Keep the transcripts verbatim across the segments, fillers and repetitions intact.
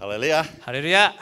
Hallelujah. ハレルヤ。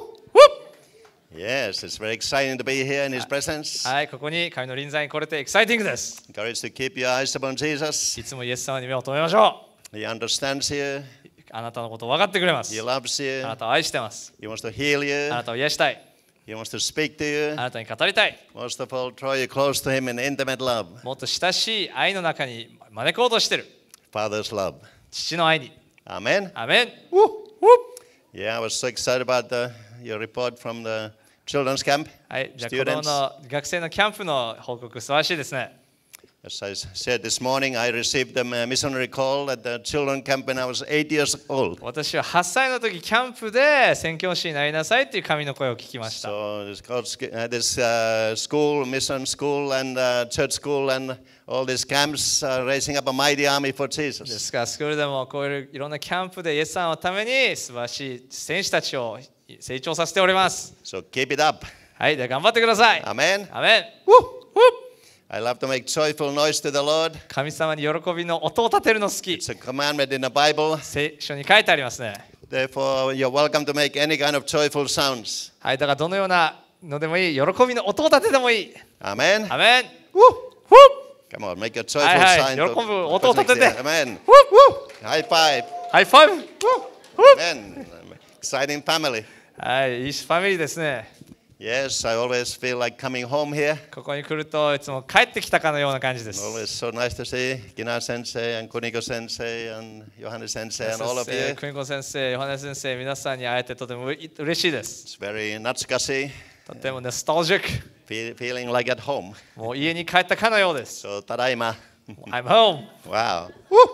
Yes, it's very exciting to be here in His presence. はい、ここに神の臨在に来れてエキサイティングです。 Encourage to keep your eyes upon Jesus. いつもイエス様に目を留めましょ He understands you. う。あなたのことを分かってくれます。 He loves あ you. なたを愛してます。 He wants to heal you. あなたを癒したい。 He wants to speak to あ you. なたに語りたい。 Most of all, draw you close to Him in intimate love. もっと親しい愛の中に招こうとしている。 Father's love. 父の愛に。 Amen. アメン。 Yeah, I was so excited about the, your report from the children's camp. はい、じゃあ子供の学生のキャンプの報告素晴らしいですね。 As I said this morning, I received a missionary call at the children's camp when I was eight years old. 私ははっさいの時キャンプで宣教師になりなさいという神の声を聞きました。 So this, God's, uh, this uh, school, mission school, and uh, church school, and all these camps are raising up a mighty army for で Jesus. すからスクールでもこういういろんなキャンプでイエス様のために素晴らしい選手たちを成長させております。 So keep it up. はい、では頑張ってください。 Amen. アメン。 I love to make joyful noise to the Lord. 神様に喜びの音を立てるの好き。 It's a commandment in the Bible. 聖書に書いてありますね。 Therefore, you're welcome to make any kind of joyful sounds. はい、だからどのようなのでもいい、喜びの音を立ててもいい。 Amen. アメン。 Come on, make a joyful はいはい、 sign. 喜ぶ音を立てて。 Amen. High five. ハイファイブ。 Amen. Exciting family. はい、いいファミリーですね。 Yes, I always feel like coming home here. ここに来るといつも帰ってきたかのような感じです。 Always so nice to see Gina Sensei and Kuniko Sensei and Johannes Sensei and all of 先生 you. 邦子先生、ヨハネ先生、皆さんに会えてとてもう嬉しいです。 It's very natsukashi, とてもノスタルジック。 fe- feeling like at home. もう家に帰ったかのようです。 So, tadaima. I'm home. Wow.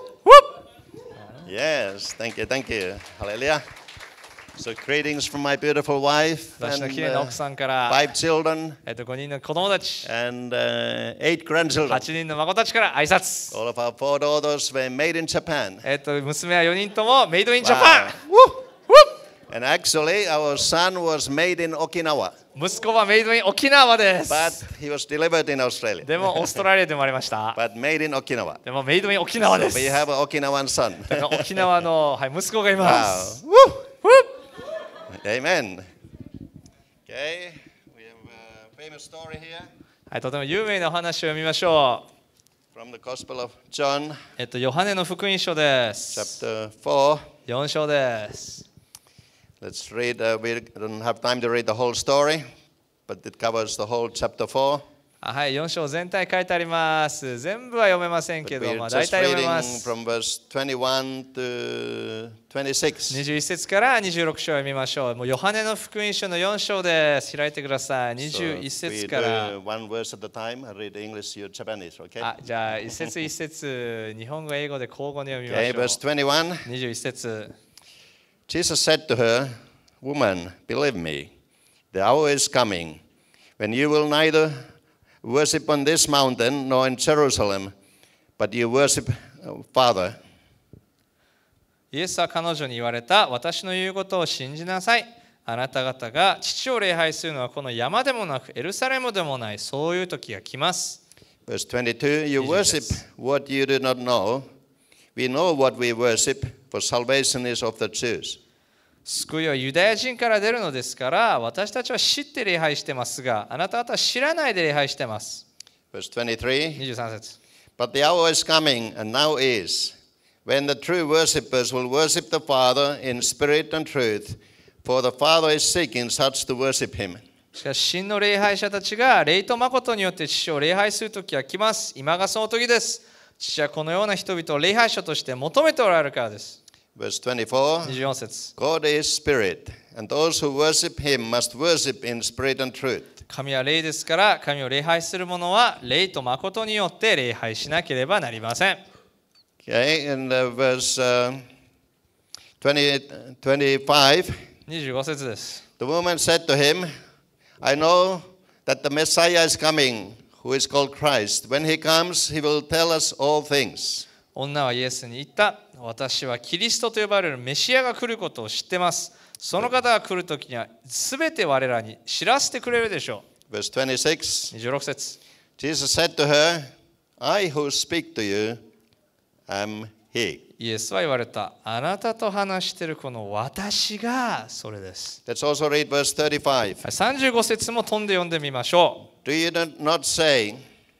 Yes, thank you, thank you. Hallelujah. So, greetings from my beautiful wife 私の and 綺麗な uh, 奥さんから、 five children えっと、ごにんの子供たち、 and uh, eight grandchildren. はちにんの孫たちから挨拶。 All of our four daughters were made in Japan. えっと、娘はよにんともメイドインジャパ Wow. And actually, our son was made in Okinawa, ン。息子はメイドイン沖縄です but。he was delivered in Australia. でもオーストラリアで生まれました。 But made in Okinawa. でもメイドイン沖縄 So です。 we have an Okinawan son. だから沖縄の、はい、息子がいます。 Amen. Okay, we have a famous story here はい、とても有名なお話を読みましょう。 from the Gospel of John, えっと、ヨハネの福音書です。 chapter four. よん章です。 Let's read, uh, we don't have time to read the whole story, but it covers the whole chapter four. あはい、よん章全体書いてあります。全部は読めません But けど、 we're まあ、大 just 体読め reading ます。 from verse twenty-one to twenty-six. にじゅういち節からにじゅうろく章を読みましょう。もうヨハネの福音書のよん章です。開いてください。にじゅういち So 節 we から。 do one verse at a time. I read English, you Japanese, okay? あじゃあ、一節一節、日本語、英語で交互に読みま Okay, しょ verse twenty-one. う。にじゅういち節。 Jesus said to her, Woman, believe me, the hour is coming when you will neither worship on this mountain nor in Jerusalem, but you worship Father. イエスは彼女に言われた。私の言うことを信じなさい。あなた方が父を礼拝するのはこの山でもなくエルサレムでもない。そういう時が来ます。 Verse twenty-two, you worship what you do not know. We know what we worship, for salvation is of the Jews. 救いはユダヤ人から出るのですから、私たちは知って礼拝してますが、あなた方は知らないで礼拝してます。 Verse twenty-three, にじゅうさん節。 but the hour is coming, and now is, when the true worshippers will worship the Father in spirit and truth, for the Father is seeking such to worship him. しかし真の礼拝者たちが霊と誠によって父を礼拝する時が来ます。今がその時です。父はこのような人々を礼拝者として求めておられるからです。 Verse twenty-four, にじゅうよん節。 God is spirit, and those who worship him must worship in spirit and truth. 神は霊ですから、神を礼拝する者は霊と誠によって礼拝しなければなりません。 Okay, and uh, verse uh, twenty, twenty-five, にじゅうご節です。 the woman said to him, I know that the Messiah is coming, who is called Christ. When he comes, he will tell us all things. 女はイエスに言った。私はキリストと呼ばれるメシアが来ることを知ってます。その方が来るときには全て我らに知らせてくれるでしょ Verse twenty-six, う。にじゅうろく節。 Jesus said to her, I who speak to you am he. イエスは言われた。あなたと話しているこの私がそれです。 Let's also read verse thirty-five. さんじゅうご節も飛んで読んでみましょう。 Do you not say,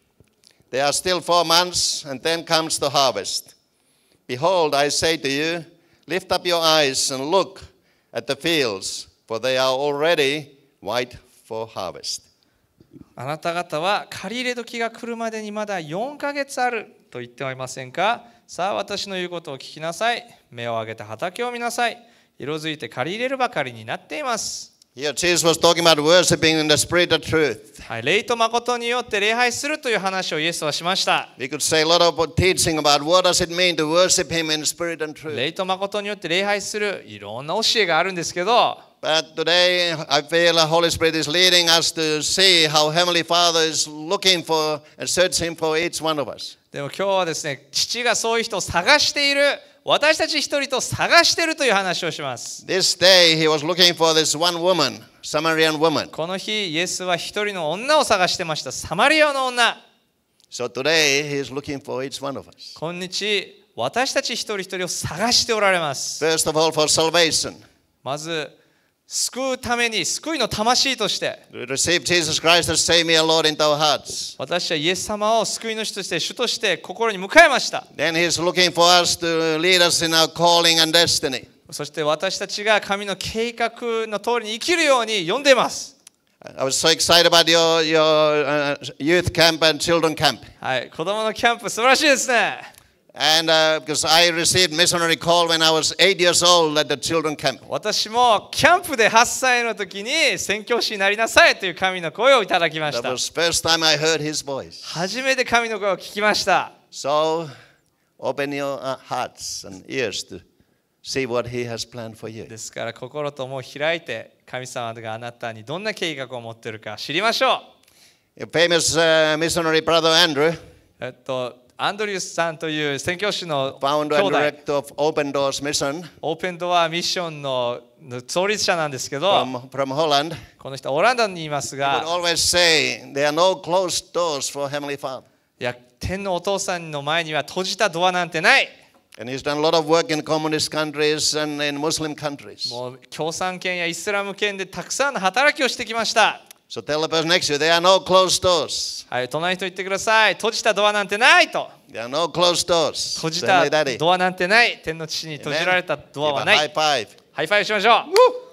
there are still four months, and then comes the harvest? Behold, I say to you, lift up your eyes and look at the fields, for they are already white for harvest. あなた方は借り入れ時が来るまでにまだよんかげつあると言ってはいませんか。さあ私の言うことを聞きなさい。目を上げて畑を見なさい。色づいて借り入れるばかりになっています。 Here Jesus was talking about worshiping in the spirit of truth. はい、霊と誠によって礼拝するという話をイエスはしました。 We could say a lot of teaching about what does it mean to worship Him in spirit and truth. 霊と誠によって礼拝するいろんな教えがあるんですけど、 But today I feel the Holy Spirit is leading us to see how Heavenly Father is looking for and searching for each one of us. でも今日はですね、父がそういう人を探している、私たち一人と探しているという話をします。 This day He was looking for this one woman, Samaritan woman. この日、イエスは一人の女を探してました。サマリアの女。 So today He is looking for each one of us. 今日、私たち一人一人を探しておられます。 First of all, for salvation. まず、救うために、救いの魂として、 We receive Jesus Christ as Savior Lord into our hearts. 私はイエス様を救い主として、主として心に迎えました。 Then He is looking for us to lead us in our calling and destiny. そして私たちが神の計画の通りに生きるように呼んでいます。 I was so excited about your, your uh, youth camp and children camp. はい、子供のキャンプ素晴らしいですね。 And uh, because I received missionary call when I was eight years old at the children camp. 私もキャンプではっさいの時に宣教師になりなさいという神の声をいただきまし That た。 was first time I heard His voice. 初めて神の声を聞きました。 So open your uh, hearts and ears to see what He has planned for you. ですから心と目を開いて神様があなたにどんな計画を持っているか知りましょう。 A famous uh, missionary brother Andrew, えっと、アンドリュースさんという宣教師の兄 founder and 弟、 director of Open Doors Mission オープンドアミッションの創立者なんですけど、 from, from Holland, この人はオランダにいます would が、 always say there are no closed doors for Heavenly Father. いや、天のお父さんの前には閉じたドアなんてない。 And he's done a lot of work in communist countries and in Muslim countries. もう共産圏やイスラム圏でたくさんの働きをしてきました。 So tell the person next to you, there are no closed doors. はい、隣の人言ってください。閉じたドアなんてないと。 There are no closed doors. 閉じ So た Heavenly Daddy. ドアなんてない。天の父に閉じられたドア Give は a ない。 high five. ハイファイブしましょう。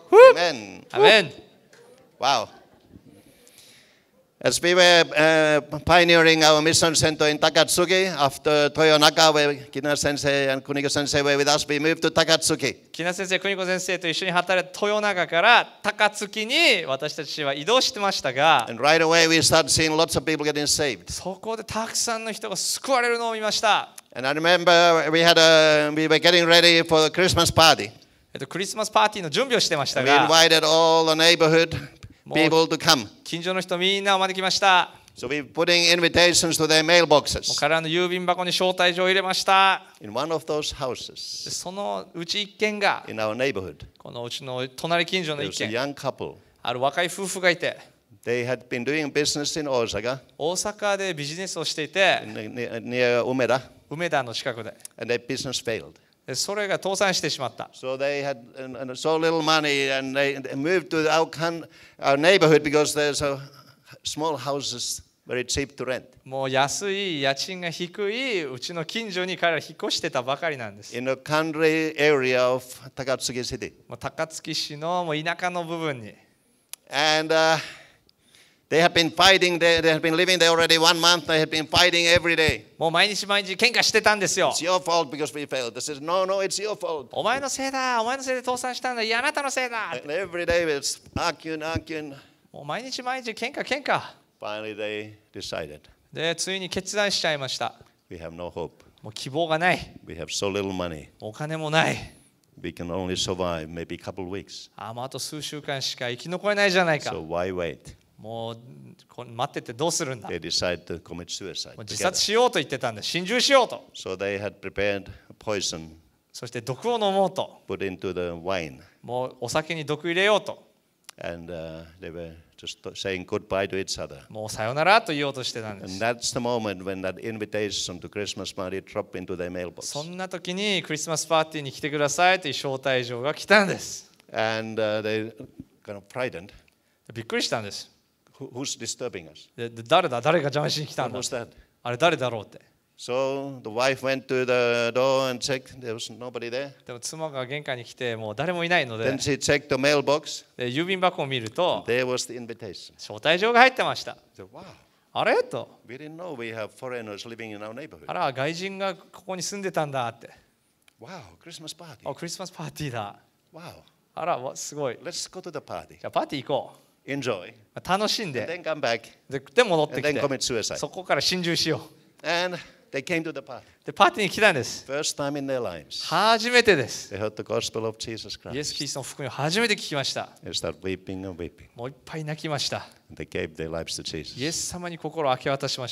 Amen. アメン。 Wow. As we were uh, pioneering our mission center in Takatsuki, after Toyonaka, where Kina Sensei and Kuniko Sensei were with us, we moved to Takatsuki. 木名先生、邦子先生と一緒に働いた豊中から高槻に私たちは移動してましたが、 And right away, we started seeing lots of people getting saved. そこでたくさんの人が救われるのを見ました。 And I remember we had a, we were getting ready for the Christmas party. えっと、クリスマスパーティーの準備をしてました And we が、 invited all the neighborhood More- people to come. 近所の人みんなを招きました。 So we were putting invitations to their もう mailboxes. 彼らの郵便箱に招待状を入れました。 In one of those で houses そのうち一軒が in our neighborhood, このうちの隣近所の there 一 was a 軒、 young couple. ある若い夫婦がいて、 They had been doing business in Osaka, 大阪でビジネスをしていて、 near, near Umeda, 梅田の近くで、 and their business failed. でそれが倒産してしまった。 So they had uh, uh, so little money, and they, they moved to our, con- our neighborhood because there's a small houses very cheap to rent. もう安い家賃が低いうちの近所に彼ら引っ越してたばかりなんです。 In a country area of Takatsuki City. もう高槻市のもう田舎の部分に。 And uh, they had been fighting, they, they had been living there already one month, they had been fighting every day. もう毎日毎日喧嘩してたんですよ。 It's your fault because we failed. They said, no, no, it's your fault. お前のせいだ、お前のせいで倒産したんだ、いやあなたのせいだ。 And every day it's arguing, arguing. もう毎日毎日喧嘩喧嘩。 Finally they decided, で、ついに決断しちゃいました。 we have no hope. もう希望がない。 We have so little money. お金もない。 We can only survive maybe a couple of weeks. あ、もうあと数週間しか生き残れないじゃないか。 So why wait? もうこ待っててどうするんだ。 They decided to commit suicide もう自 together. 殺しようと言ってたんで、心中しようと。 So they had prepared poison, そして毒を飲もうと。 put into the wine, もうお酒に毒入れようと。 and uh, they were just saying goodbye to each other. もうさよならと言おうとしてたんで And す。 that's the moment when that invitation to Christmas party dropped into their そ mailbox. んな時にクリスマスパーティーに来てくださいという招待状が来たんです。 And uh, they kind of frightened. びっくりしたんです。 Who, who's disturbing us? でで誰だ誰が邪魔しに来たん What だ was that? あれ誰だろうって。 So the wife went to the door and checked. There was nobody there. でも妻が玄関に来てもう誰もいないので Then she checked the mailbox. で郵便箱を見ると There was the invitation. 招待状が入ってました。 So, wow, あれと we didn't know we have foreigners living in our neighborhood. あら外人がここに住んでたんだって。 Wow, Christmas party. あクリスマスパーティーだ。 Wow, あらわすごい。 let's go to the party. じゃあパーティー行こ Enjoy. う。楽しん And で then come back でで戻って and き then て commit suicide. そこから心中しよう。 And they came to the party. でパーティーに来たんです。 First time in their lives. 初めてです。 They heard the gospel of Jesus イエス・ Christ. キリストの福音を初めて聞きました。 They start weeping and weeping. もういっぱい泣きました。 And they gave their lives to イエ Jesus. ス様に心を明け渡しました。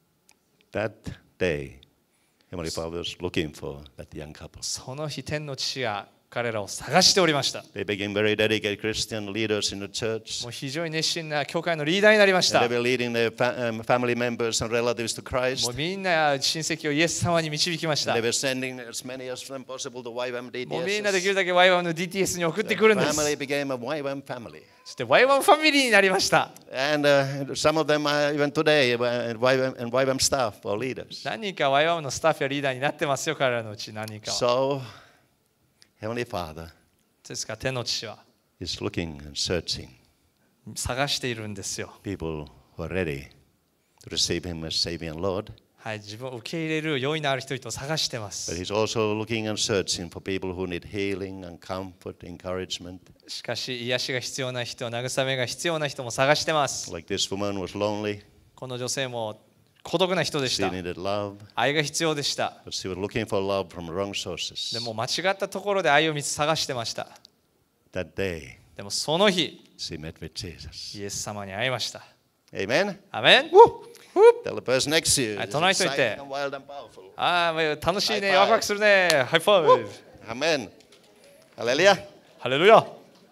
That day, Heavenly Father was looking for that young couple. その日天の父が彼らを探しておりました。 They became very dedicated Christian leaders in the church. もう非常に熱心な教会のリーダーになりました。 And they were leading their fa- um, family members and relatives to も Christ. うみんな親戚をイエス様に導きました And they。were sending as many as them possible toワイワムもうみんなできるディーティーエス. だけ ワイワン の ディーティーエス に送ってくるんです Family became a ワイワム family. そして ワイワン ファミリーになりました。 And uh, some of them are even today uh,ワイワム and ワイワム staff or leaders. 何人か ワイワン のスタッフやリーダーになってますよ、彼らのうち何人かは。 So, Heavenly Father ですから天の父は is looking and searching 探しているんですよ。 people who are ready to receive Him as Savior and Lord. はい、自分を受け入れる用意のある人々を探してま But す。 He's also looking and searching for people who need healing and comfort, encouragement. しかし癒しが必要な人、慰めが必要な人も探してます。 Like this woman was lonely. この女性も孤独な人でし She た。 needed love. 愛が必要でした。 But she was looking for love from wrong sources. でも間違ったところで愛を見つ探してました。 That day, でもその日、 she met with Jesus. イエス様に会いました。 Amen? アメン Tell the person next to you. はい、 This is 隣の人に言って exciting and wild and powerful. ああ、もう楽しいね、 High five ワクワクするね。ハイファイブ。 Amen. Hallelujah. ハレルヤ。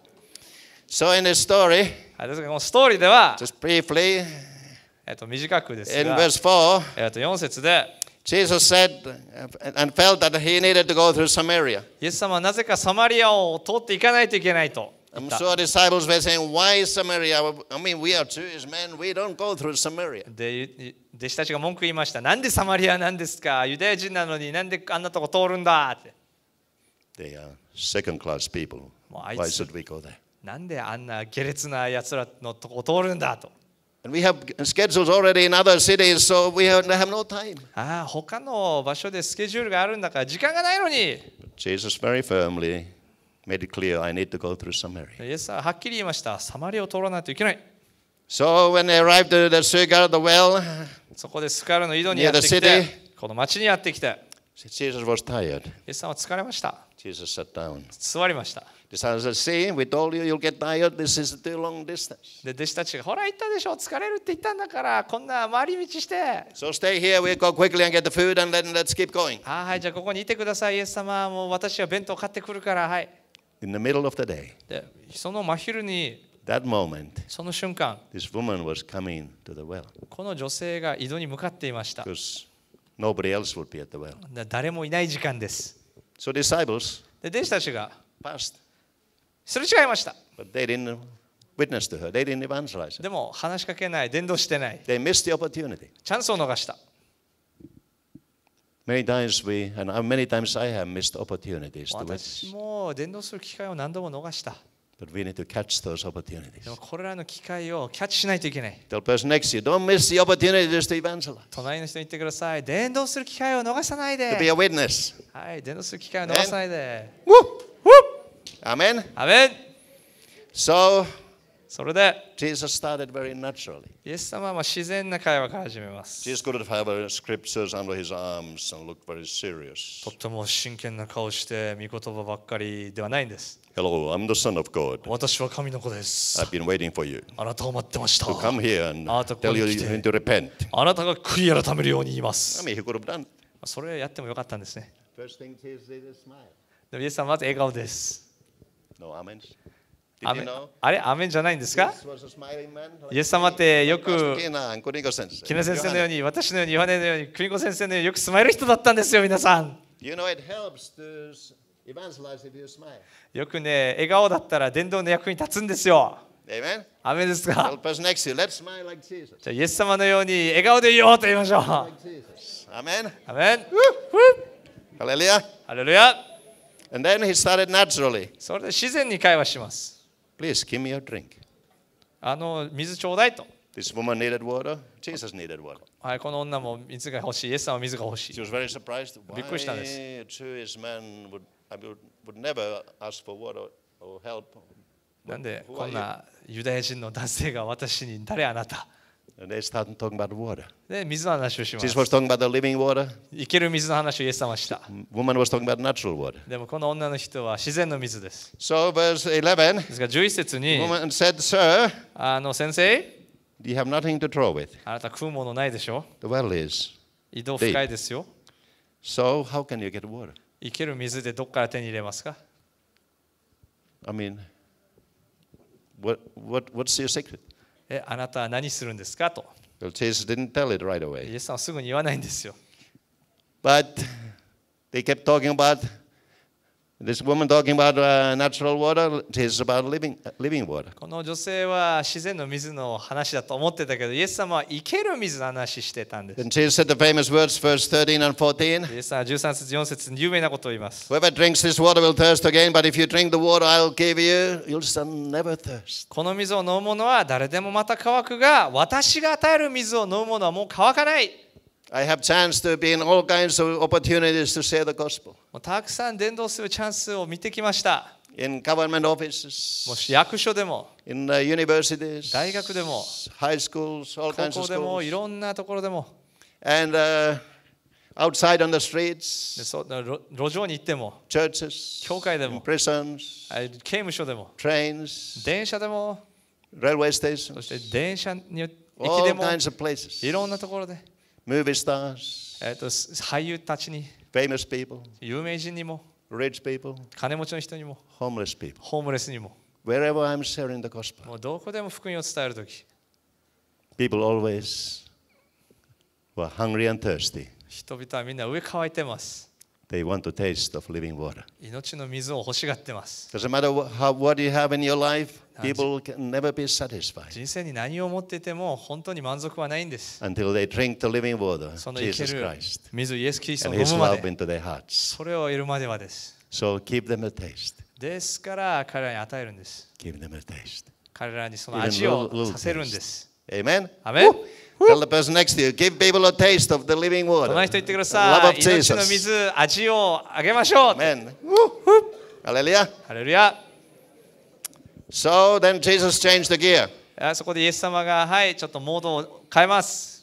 So in this story, はい、ですからこのストーリーでは、 just briefly, えっと、短くです in が、 verse four, えっと、よん節で、 Jesus said and felt that he needed to go through Samaria. イエス様はなぜかサマリアを通っていかないといけないと言 I'm った。 sure disciples were saying, why Samaria? I mean, we are Jewish men. We don't go through Samaria. で、弟子たちが文句言いました。なんでサマリアなんですか？ユダヤ人なのになんであんなとこ通るんだって。 They are second-class people. もうあい Why つ should we go there? なんであんな下劣なやつらのとこ通るんだと。 And we have schedules already in other cities, so we have, have no time. ああ、他の場所でスケジュールがあるんだから時間がないのに。 But Jesus very firmly made it clear, I need to go through Samaria. イエスははっきり言いました。サマリアを通らないといけない。 So when they arrived at the Sychar, the well, そこでスカールの井戸にやってき Near て the、 この町にやってきて、 Jesus was tired. イエス様は疲れました。 Jesus sat down. 座りました。 Disciples said, see, we told you you'll get tired. This is a too long distance. で、弟子たちが、ほら言ったでしょ、疲れるって言ったんだから、こんな回り道して。 So stay here. We'll go quickly and get the food and then let's keep going. ああ、はい、じゃあここにいてください、イエス様。もう私は弁当買ってくるから、はい。 In the middle of the day, で、その真昼に、 that moment, その瞬間、 this woman was coming to the well この女性が井戸に向かっていました。 because nobody else would be at the well. だ誰もいない時間です。 So disciples で、弟子たちが passed, すれ違いました。 but they didn't witness to her. They didn't evangelize her. でも話しかけない、伝道してない。 They missed the opportunity. チャンスを逃した。 Many times we, and many times I have missed opportunities to 私 witness. も伝道する機会を何度も逃した。 But we need to catch those opportunities. でもこれらの機会をキャッチしないといけない。 Tell the person next to you, don't miss the opportunities to evangelize, 隣の人に言ってください。伝道する機会を逃さない to be で。 a witness. はい、伝道する機会を逃さないで。 Amen. アメン。 So それで、 Jesus started very naturally. イエス様はまあ自然な会話から始めます。 Jesus couldn't have uh, scriptures under his arms and look very serious. とっても真剣な顔して御言葉ばっかりではないんです。 Hello, I'm the Son of God. 私は神の子です。 I've been waiting for you あなたを待ってました。 to come here and あなたここ tell に you 来て to repent. あなたが悔い改めるように言いま I す。 mean, he could have done. それやってもよかったんですね。 First thing Jesus did is smile. でもイエス様はまず笑顔です。 No amens. Did ア you メ know? あれアメンじゃないんですか This was a smiling man. イエス様ってよく Pastor Kina and Kuniko sensei. 木根先生のように私のようにヨハネのように邦子先生のようによくスマイル人だったんですよ皆さん。 You know, it helps to evangelize if you smile. よくね笑顔だったら伝道の役に立つんですよ。 Amen? アメンですか。 Tell the person next to you, let's smile like Jesus. じゃあイエス様のように笑顔でいようと言いましょう。 Like Jesus. Amen? アメン。 Hallelujah. ハレルヤ。 And then he started naturally. それで自然に会話します。 Please give me your drink. あの水ちょうだいと。 This woman needed water. Jesus needed water. はい、この女も水が欲しい。イエス様は水が欲し She い。 was very surprised. Why びっくりしたんです。 a Jewish man would, I would, would never ask for water or help. なんで Who こ are ん you? なユダヤ人の男性が私に誰あなた And they started talking about water. で水の話をしま Jesus す。 was talking about the living water. 生ける水の話をイエス様はした。 Woman was talking about natural water. でもこの女の人は自然の水です。 So verse eleven, ですがじゅういち節 the に woman said, Sir, あの先生 you have nothing to draw with. あなた食うものないでしょ The well is. 井戸深いですよ。 So how can you get water? 生ける水でどこから手に入れますか I mean, what, what, what's your secret? えあなたは何するんですかと Well, Jesus didn't tell it right away. イエス様はすぐに言わないんですよ。 But they kept talking about this woman talking about uh, natural water. Jesus about living, uh, living water. この女性は自然の水の話だと思ってたけどイエス様は生ける水の話してたんです。 Then Jesus said the famous words, verse thirteen and fourteen. イエス様はじゅうさん節よん節に有名なことを言います。 Whoever drinks this water will thirst again, but if you drink the water I'll give you, you'll shall never thirst. この水を飲む者は誰でもまた乾くが、私が与える水を飲む者はもう乾かない。 I have chance to be in all kinds of opportunities to share the gospel. もうたくさん伝道するチャンスを見てきました。 In government もう offices, 役所でも、 in uh, universities, 大学でも、 high schools, all 高 kinds 校 of でも、い schools. ろんなところでも、 And uh, outside on the で streets, そう路路上に行っても、 churches, 教会でも、 in prisons, あ刑務所でも、 trains, 電車でも、 railway そ stations, して電車に駅 all でも、 kinds of places. いろんなところで、 Movie stars, えー、と俳優たちに、 famous people, 有名人にも、 rich people, 金持ちの人にも、 homeless people. ホームレスにも、 Wherever I'm sharing the gospel, もうどこでも福音を伝えるとき、 people always were hungry and thirsty. 人々はみんな上乾いてます。 They want to taste of living water. 命の水を欲しがってます。 Doesn't matter what, how, what you have in your life, people can never be satisfied 人生に何を持っていても本当に満足はないんです。 until they drink the living water, その生け Jesus る Christ, 水イエス・キリストを and 飲 His むま love で、 into their hearts. それを得るまではです。 So keep them a taste. ですから彼らに与えるんです。 Give them a taste. 彼らにその味をさせるんです。 Amen? アメン。 Tell the person next to you, give people a taste of the living water. 隣人言ってくだ The さ love い。 of 命の Jesus. 水、味をあげましょう。 Amen. Hallelujah. ハレルヤ。 So then Jesus changed the gear. あそこでイエス様が、はい、ちょっとモードを変えます。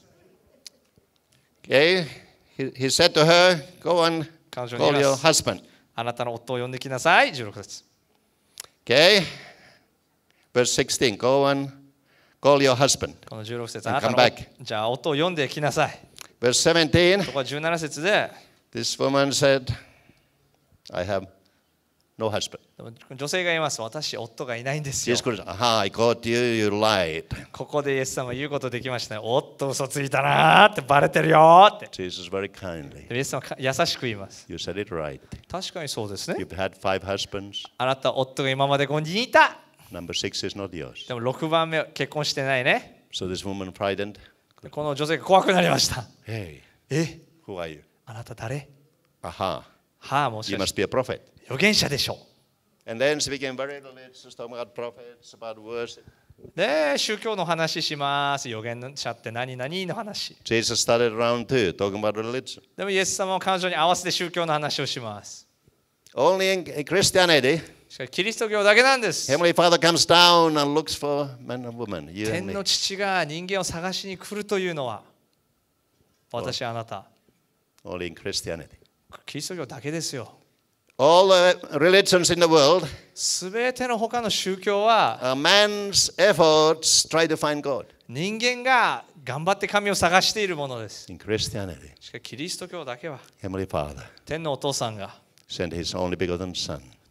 Okay? He, he said to her, go and 彼女に言 call い your ます。 husband. あなたの夫を呼んできなさい。じゅうろく節。 Okay? Verse sixteen, go and call your husband. このじゅうろく節。 And あなた come の back. じゃあ夫を呼んできなさい。 Verse seventeen, ここはじゅうなな節で、 this woman said, I have no husband. 女性が言います。私、夫がいないんですよ Jesus。Christ, aha, I caught you, you lied. ここでイエス様は言うことできましたね。おっと、嘘ついたなーってバレてるよーって。 Jesus very kindly. イエス様は優しく言います。 You said it right. 確かにそうですね。 You've had five husbands. あなた、夫が今までごにんいた。 Number six is not yours. でもろくばんめ結婚してないね。 So this woman frightened. この女性が怖くなりました。 Hey, え who are you? あなた誰 Aha, はあ、もし you かし must て be a prophet. 預言者でしょ And then she became very religious, talking about prophets, about worship. う。で、宗教の話します。預言者って何々の話。 Jesus started around two, talking about religion. でもイエス様は彼女に合わせて宗教の話をします。 Only in Christianity, しかしキリスト教だけなんです。 Heavenly Father comes down and looks for men and women, you 天 and の me. 父が人間を探しに来るというのは、私あなた、 Only in Christianity. キリスト教だけですよ。 All the religions in the world すべての他の宗教は are man's efforts try to find God. 人間が頑張って神を探しているものです。 In Christianity, しかしキリスト教だけは Heavenly Father 天のお父さんが sent His only begotten Son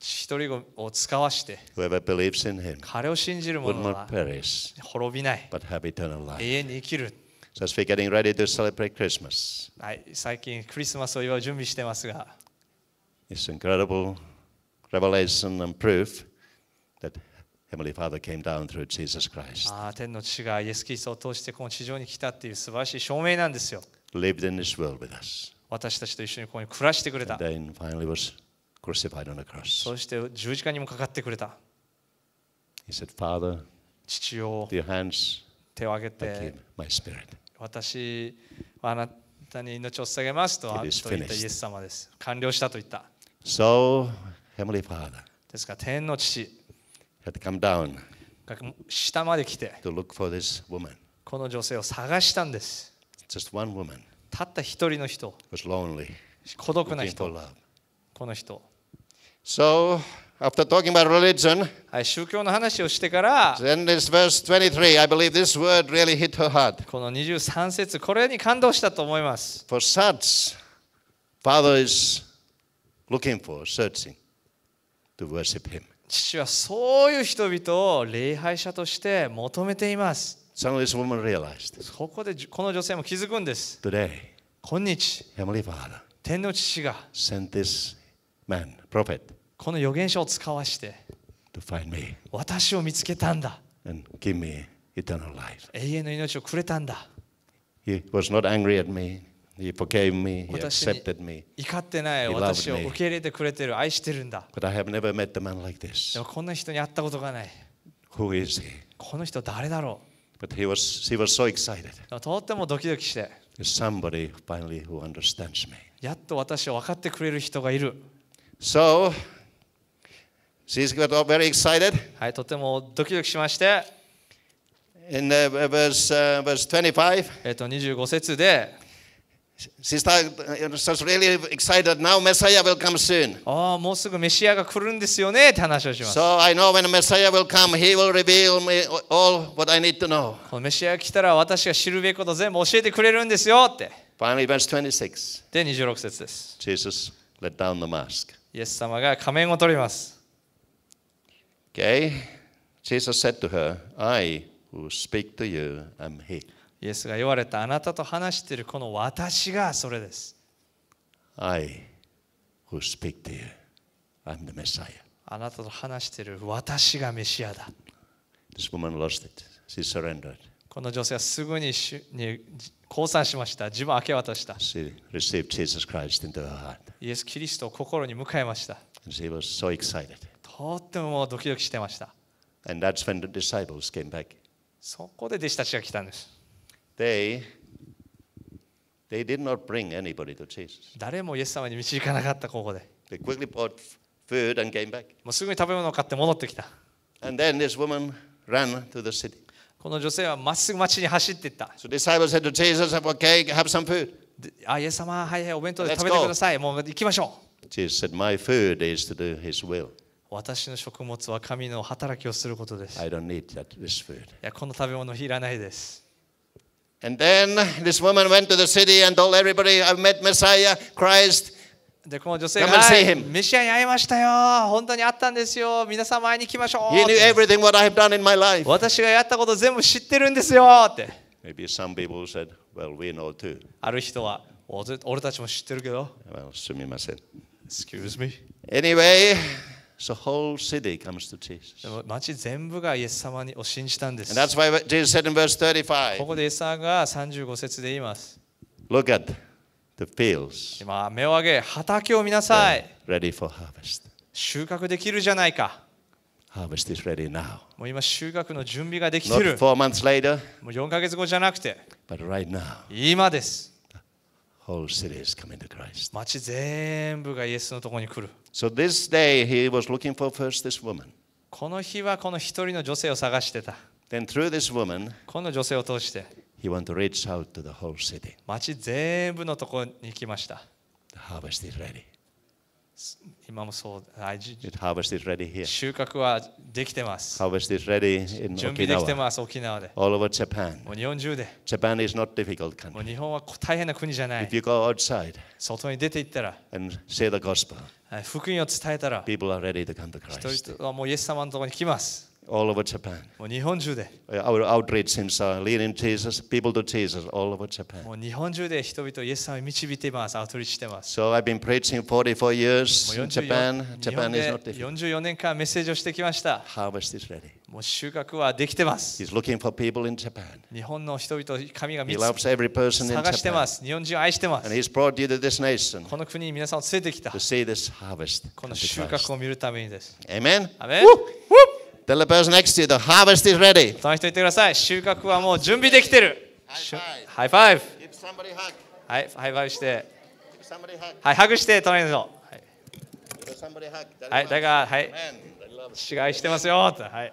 一人子を使わして、 whoever believes in him 彼を信じる would 者 not は perish 滅びない、 but have eternal life. 永遠に生きる。 So as we're getting ready to celebrate Christmas, はい、最近クリスマスを祝う準備してますが、 it's incredible revelation and proof that Heavenly Father came down through Jesus Christ, あー天の父がイエス・キリストを通してこの地上に来たっていう素晴らしい証明なんですよ。 lived in this world with us, 私たちと一緒にここに暮らしてくれた。 and then finally was crucified on the cross. そして十字架にもかかってくれた。 He said, Father, 父よ、 with your hands 手を挙げ I て give my spirit. 私はあなたに命を捧げますと It is と言ったイエス様です。完了したと言った。 So Heavenly Father ですから天の父 had to come down が下まで来て to look for this woman. この女性を探したんです。 Just one woman たった一人の人、 was lonely, 孤独な looking for 人、 love. この人。 So after talking about religion, はい、宗教の話をしてから、 then this verse twenty-three, I believe this word really hit her heart. このにじゅうさん節、これに感動したと思います。 For such, Father is looking for, searching to worship Him. 父はそういう人々を礼拝者として求めています。 Suddenly this woman realized, そこでこの女性も気づくんです。 today, 今日、 Heavenly Father 天の父が sent this man, prophet, この預言者を使わして to find me 私を見つけたんだ。 and give me eternal life. 永遠の命をくれたんだ。 He was not angry at me. He forgave me. He 私に accepted me. 怒ってない He loved 私を me. 受け入れてくれてる、愛してるんだ。 But I have never met a man like で this. もこんな人に会ったことがない。 Who is he? この人誰だろ But he was, she was so excited. う。とってもドキドキして、 There's somebody finally who understands me. やっと私を分かってくれる人がいる。 So she's got all very excited. はい、とてもドキドキしまして、 In uh, verse, uh, verse twenty-five, えっとにじゅうご節で、 she started, uh, starts really excited. Now Messiah will come soon. ああ、もうすぐメシアが来るんですよねって話をします。 So I know when the Messiah will come, he will reveal me all what I need to know. このメシアが来たら私が知るべきこと全部教えてくれるんですよって。 Finally, verse twenty-six, で、にじゅうろく節です。 Jesus let down the mask. イエス様が仮面を取ります。 Okay, Jesus said to her, I who speak to you am he. イエスが言われた、あなたと話しているこの私がそれです。 I who speak to you, I'm the Messiah. あなたと話している私がメシアだ。 This woman lost it. She surrendered. この女性はすぐにしに降参しました。自分を明け渡した。 She received Jesus Christ into her heart. イエス・キリストを心に迎えました。 And she was so excited. とってもドキドキしてました。 And that's when the disciples came back. そこで弟子たちが来たんです。 They, they did not bring anybody to Jesus. 誰もイエス様に導かなかった、ここで。 They quickly bought food and came back. もうすぐに食べ物を買って戻ってきた。 And then this woman ran to the city. この女性はまっすぐ町に走っていった。 So the disciples said to Jesus, okay, have some food. であ、イエス様、はいはい、お弁当で Let's 食べてください。もう行きましょう。 Jesus said, my food is to do his will. 私の食物は神の働きをすることです。い I don't need that, this food. や、この食べ物いらないです。 And then this woman went to the city and told everybody, I've met Messiah, Christ. で、この女性が、 Come and は see い him. メシアに会いましたよ。本当に会ったんですよ。皆さん前に来ましょう。 He knew everything what I have done in my life. 私がやったこと全部知ってるんですよって。 Maybe some people said, well, we know too. ある人は、おぜ俺たちも知ってるけど。 Well, sumimasen. Excuse me. Anyway, the whole city comes to Jesus. でも町全部がイエス様を信じたんです。 And that's why Jesus said in verse こ thirty-five, こでイエス様がさんじゅうご節で言います。 look at the fields 今、目を上げ、畑を見なさい。 ready for harvest. 収穫できるじゃないか。 Harvest is ready now. もう今、収穫の準備ができて Not る。 four months later, もうよんかげつごじゃなくて、 but right now, 今です。 whole city is coming to Christ. 町全部がイエスのところに来る。 So this day he was looking for first this woman. この日はこの一人の女性を探してた。 Then through this woman, この女性を通して、 he wanted to reach out to the whole city. 町全部のところに行きました。 The harvest is ready. 今もそう、はい、じ It harvest is ready here. 収穫はできてます。 Harvest is ready in 準備できて Okinawa. ます、沖縄で。 All over Japan. もう日本中で。 Japan is not difficult もう country. 日本は大変な国じゃな If い。 you go outside 外に出て行ったら、 and say the gospel, はい福音を伝えたら、 people are ready to come to 人 Christ. 々はもうイエス様のところに来ます。 All over Japan. もう日本中で。 Our outreach since uh, leading Jesus, people to Jesus all over Japan. もう日本中で人々をイエス様に導いています。アウトリーチしてます。 So I've been preaching forty-four years もう in よんじゅうよ Japan. 日本 Japan is not で difficult. よんじゅうよねんかんメッセージをしてきました。 Harvest is ready. もう収穫はできてます。 He's looking for people in Japan. 日本の人々を神が He 見つ loves every person in 探してま Japan. す。日本人を愛してま And す。 He's brought you to this nation この国に皆さんを連れてきた to。see this harvest. こ come の to 収 Christ. 穫を見るためにです。 Amen. アメン。 Tell the person next to you, the harvest is ready. その人言ってください。収穫はもう準備できてる。 High five. ハイファイブ。 Give somebody a hug. はい、ハイファイブして。 Give somebody a hug. はい、ハグして隣の人。はい、 Give somebody a hug. はい、だから、はい、 Amen. I love it. 父が愛してますよ。はい。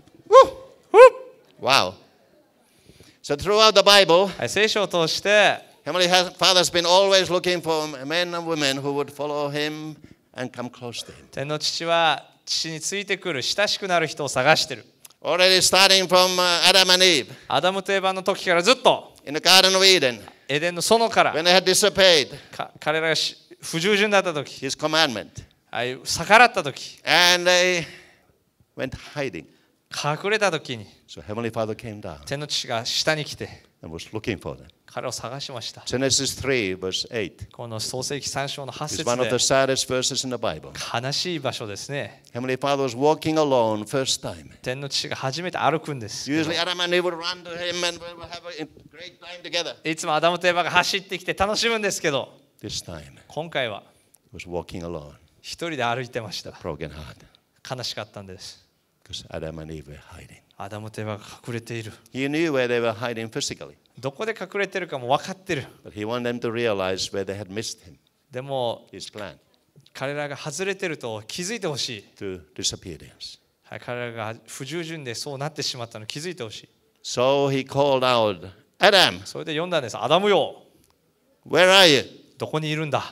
Wow. So throughout the Bible, はい、聖書を通して、 Heavenly Father has been always looking for men and women who would follow Him and come close to Him. 天の父は父についてくる親しくなる人を探してる。 Already starting from uh, Adam and Eve アダムとエバの時からずっと in the Garden of Eden, エデンの園から when they had disobeyed か彼らがし不従順だった時、 His commandment, ああいう逆らった時、 and they went hiding. 隠れた時に So Heavenly Father came down 天の父が下に来て and was looking for them. 彼を探しました。 Genesis three, verse eight この創世記さん章のはち is 節 one of で the saddest verses in the Bible. 悲しい場所ですね。 Heavenly Father was walking alone first time. 天の父が初めて歩くんですけど。 Usually Adam and Eve would run to Him and we would have a great time together. いつもアダムとエバが走ってきて楽しむんですけど、 This time 今回は he was walking alone, 一人で歩いてました。 broken heart, 悲しかったんです。 because Adam and Eve were hiding. アダムとエバが隠れている。 He knew where they were hiding physically, どこで隠れてるかも分かってる。 but he wanted them to realize where they had missed him, でも his plan, 彼らが外れてると気づいてほしい。 to disappearance. はい、彼らが不従順でそうなってしまったのを気づいてほしい。 So he called out, Adam, それで読んだんです。アダムよ、 where are you? どこにいるんだ。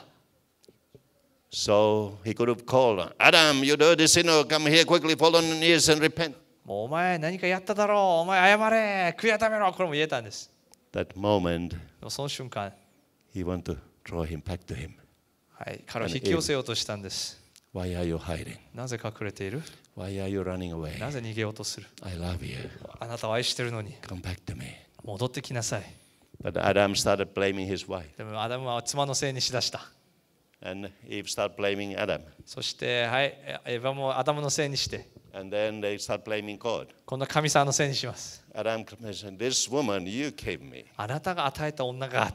So he could have called, Adam, you dirty sinner, come here quickly, fall on your knees and repent. もうお前何かやっただろう。お前謝れ。悔い改めろ。これも言えたんです。 That moment, でもその瞬間、 he wanted to draw him back to him. はい、彼を引き寄せようとしたんです。 Why are you hiding? なぜ隠れている？ Why are you running away? なぜ逃げようとする？ I love you. あなたを愛してるのに Come back to me. 戻ってきなさい。 But Adam started blaming his wife, でもアダムは妻のせいにしだした。 and Eve started blaming Adam. そして、はい、エヴァもアダムのせいにして、 And then they start blaming God. 今度は神様のせいにします。 Adam said, this woman you gave me. あなたが与えた女があって。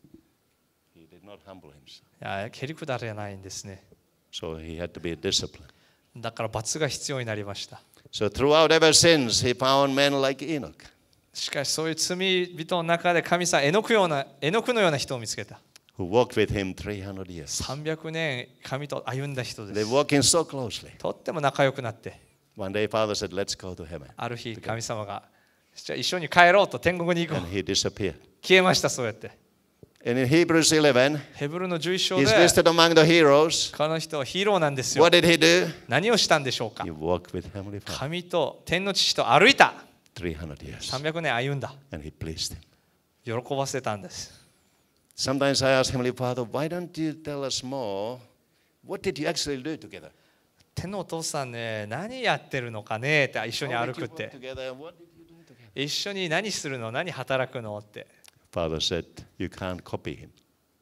He did not humble himself. いや、蹴り下れないんですね。 So he had to be disciplined. だから罰が必要になりました。 So throughout ever since, he found men like Enoch. しかしそういう罪人の中で神様、エノクような、エノクのような人を見つけた。 Who walked with him three hundred years. さんびゃくねん神と歩んだ人で They're す。 walking so closely. とっても仲良くなって、 One day, Father said, let's go to heaven. ある日神様が、じゃあ一緒に帰ろうと天国に行こ And う。 he disappeared. 消えました、そうやって。 And in Hebrews eleven, ヘブルのじゅういち章 he's で、 listed among the heroes. この人はヒーローなんですよ。 What did he do? 何をしたんでしょうか。 He walked with Heavenly Father 神と天の父と歩いた。 three hundred years. さんびゃくねん歩んだ。 And he pleased him. 喜ばせたんです。 Sometimes I ask Heavenly Father, why don't you tell us more? What did you actually do together? 天のお父さんね、何やってるのかねって一緒に How 歩 did you くっ work て。 together? What did you do together? 一緒に何するの、何働くのって。 Father said, you can't copy him.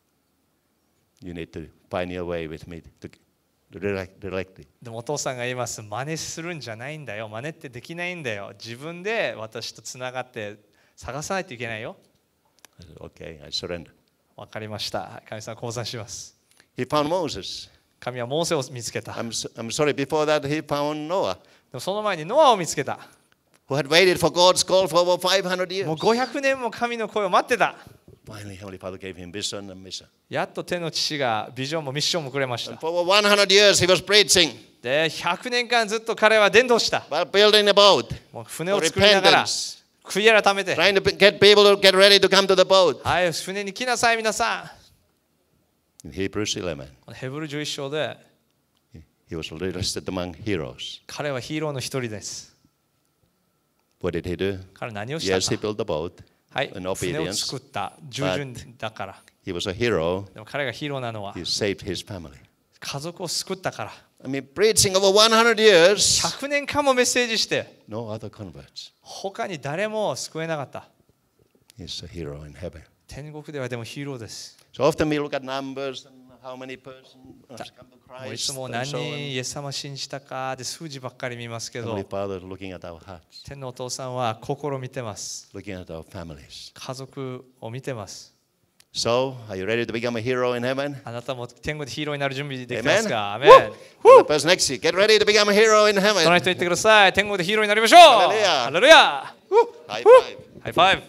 You need to find your way with me to, to direct, directly. でもお父さんが言います。真似するんじゃないんだよ。真似ってできないんだよ。自分で私とつながって探さないといけないよ。 I said, okay, I surrender. わかりました。神様、降参します。 He found Moses. 神はモーセを見つけた。で I'm, so- I'm sorry, before that he found Noah, もその前にノアを見つけた。 who had waited for God's call for over five hundred もう years. ごひゃくねんも神の声を待ってた。 Finally, Heavenly Father gave him vision and mission. やっと天の父がビジョンもミッションもくれました And。for over one hundred years he was preaching で、ひゃくねんかんずっと彼は伝道した。 while building a boat もう船 for を作りながら repentance, 悔い改めて、 trying to get people to get ready to come to the boat. はい、船に来なさい皆さ In Hebrews eleven, このヘブルじゅういち章で he was listed among heroes. 彼はヒーローの一人です。 What did he do? 彼は何をした Yes, he か。 built the boat はい、 in 船を obedience. 作った従順だから。 He was a hero. でも彼がヒーローなのは He saved his family. 家族を救ったから。 I mean, preaching over one hundred years, ひゃくねんかんもメッセージして、 no other converts. 他に誰も救えなかった。 He's a hero in heaven. 天国ではでもヒーローです。 So often we look at numbers and how many persons have come to もういつ Christ も and 何 so 人 on. イエス様を信じたかで数字ばっかり見ますけ Heavenly ど、 Father is looking at our hearts, 天のお父さんは心を見てます。 looking at our families. 家族を見てます。 So, are you ready to become a hero in heaven? あなたも天国でヒーローになる準備できてますか？アメン。 Tell the person next to you, get ready to become a hero in その heaven. 人言ってください。天国でヒーローになりましょう。 ハレルヤハレルヤ。 High five. ハイファイ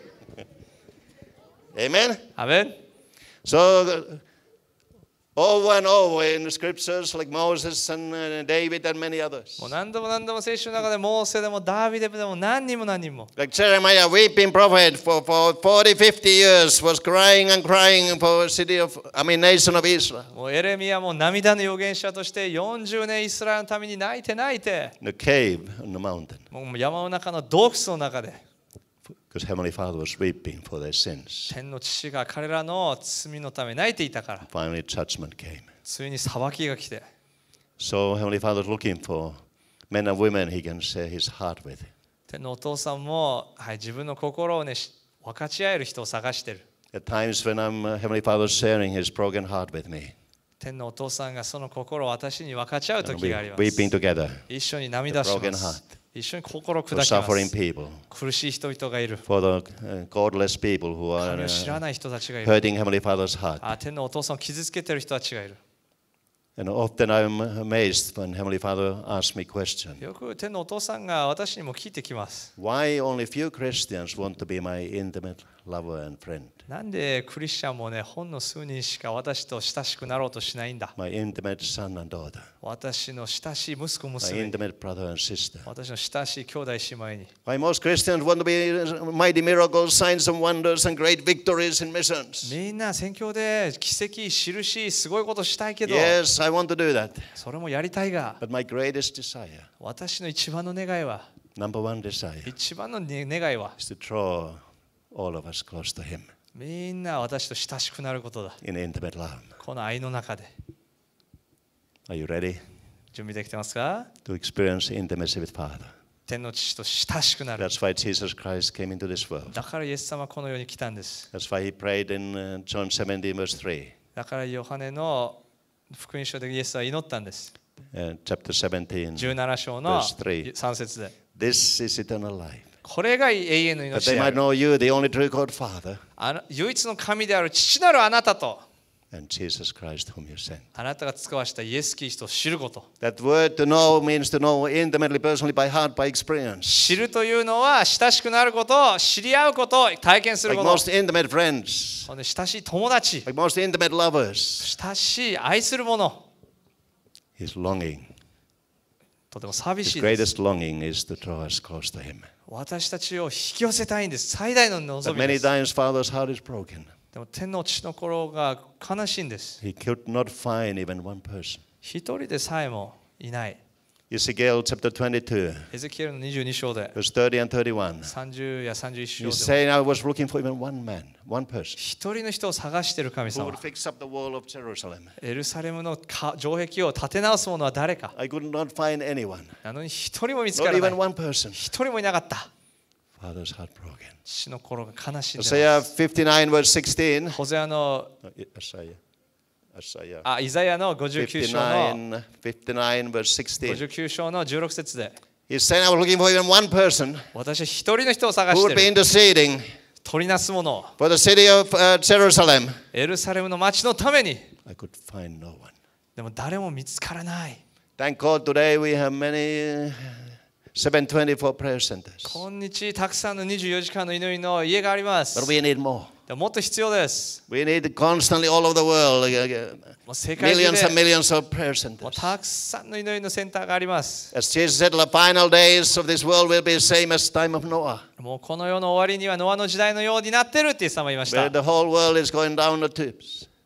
ブ。 Amen. アメン。 So, over and over in the scriptures, like Moses and uh, David and many others. もう何度も何度も聖書の中でモーセでもダービデでも何人も何人も Like Jeremiah, weeping prophet for, for forty, fifty years, was crying and crying for a city of, I mean, nation of Israel. もうエレミヤも涙の預言者としてよんじゅうねんイスラエルのために泣いて泣いて In the cave on the mountain. もう山の中の洞窟の中で Because Heavenly Father was weeping for their sins. 天の父が彼らの罪のため泣いていたから Finally, judgment came. ついに裁きが来て So Heavenly Father is looking for men and women he can share his heart with. 天のお父さんも、はい、自分の心をね分かち合える人を探してる At times when I'm uh, Heavenly Father sharing his broken heart with me, 天のお父さんがその心を私に分かち合う and 時 we があります weeping together 一緒に涙し broken ま heart す一緒に心を砕 for きま suffering す people, 苦しい人々がいる for the uh, godless people who are 神を知ら uh, ない人たちがいる hurting Heavenly Father's heart. あ天のお父さんを傷つけてる人たちがいる And often I'm amazed when Heavenly Father asks me questions. よく天のお父さんが私にも聞いてきます Why only few Christians want to be my intimate lover and friend? なんでクリスチャンもねほんの数人しか私と親しくなろうとしないんだ My intimate son and daughter, 私の親しい息子 my 娘に intimate brother and sister. 私の親しい兄弟姉妹に Why most Christians want to be mighty miracles, signs and wonders, and great victories in missions. みんな宣教で奇跡印すごいことしたいけど Yes, I want to do that. それもやりたいが But my greatest desire, 私の一番の願いは number one desire, 一番の願いは is to draw all of us close to Him みんな私と親しくなることだ in intimate love. この愛の中で Are you ready 準備できてますか to experience intimacy with Father? 天の父と親しくなる That's why Jesus Christ came into this world. だからイエス様はこの世に来たんです That's why He prayed in uh, John seventeen, verse three. だからヨハネの福音書でイエスは祈ったんです Uh, chapter seventeen, じゅうなな章の verse three. さん節で This is eternal life. これが永遠の That 命 they であ might る know you, the only true God Father, あの唯一の神である父なるあなたと and Jesus Christ whom you sent. あなたが使わしたイエス・キリストを知ること That word to know means to know intimately, personally, by heart, by experience. 知るというのは親しくなること知り合うこと体験する Like こと most intimate friends, ほんで親しい友達 like most intimate lovers, 親しい愛するもの His longing, とても寂 His しいです greatest longing is to draw us close to Him. 私たちを引き寄せたいんです最大の But 望み many です times Father's heart is broken. でも天の父の心が悲しいんです He could not find even one person. 一人でさえもいない Ezekiel chapter twenty-two, エゼキエルのにじゅうに章で verse thirty and thirty-one. さんじゅうやさんじゅういち章 He's で saying, I was looking for even one man, one person, 一人の人を探している神 who 様 would fix up the wall of Jerusalem. エルサレムのか城壁を立て直す者は誰か I could not find anyone, なのに一人も見つ not からない even one person. 一人もいなかった Father's heart broken. 父の心が悲しんで Isaiah ます fifty-nine, verse sixteen. ホゼアの Uh, Isaiah. Isaiah. あイザヤのごじゅうきゅう章の fifty-nine, fifty-nine, verse ご sixteen. じゅうきゅう章のじゅうろく節で He's saying, I was looking for even one person 私は一人の人を探 who して would be る interceding 取りなすものを for the city of uh, Jerusalem. エルサレムの町のために I could find no one. でも誰も見つからない Thank God today we have many uh, seven twenty-four prayer centers. 今日たくさんのにじゅうよじかんの祈りの家がありま But す we need more. でももっと必要です We need constantly all over the world, uh, uh, もう世界中 millions and で millions of prayer もう centers. たくさんの祈りのセンターがあります As Jesus said, the final days of this world will be the same as time of Noah, もうこの世の終わりにはノアの時代のようになってるってイエス様言いまし where た the whole world is going down the tubes.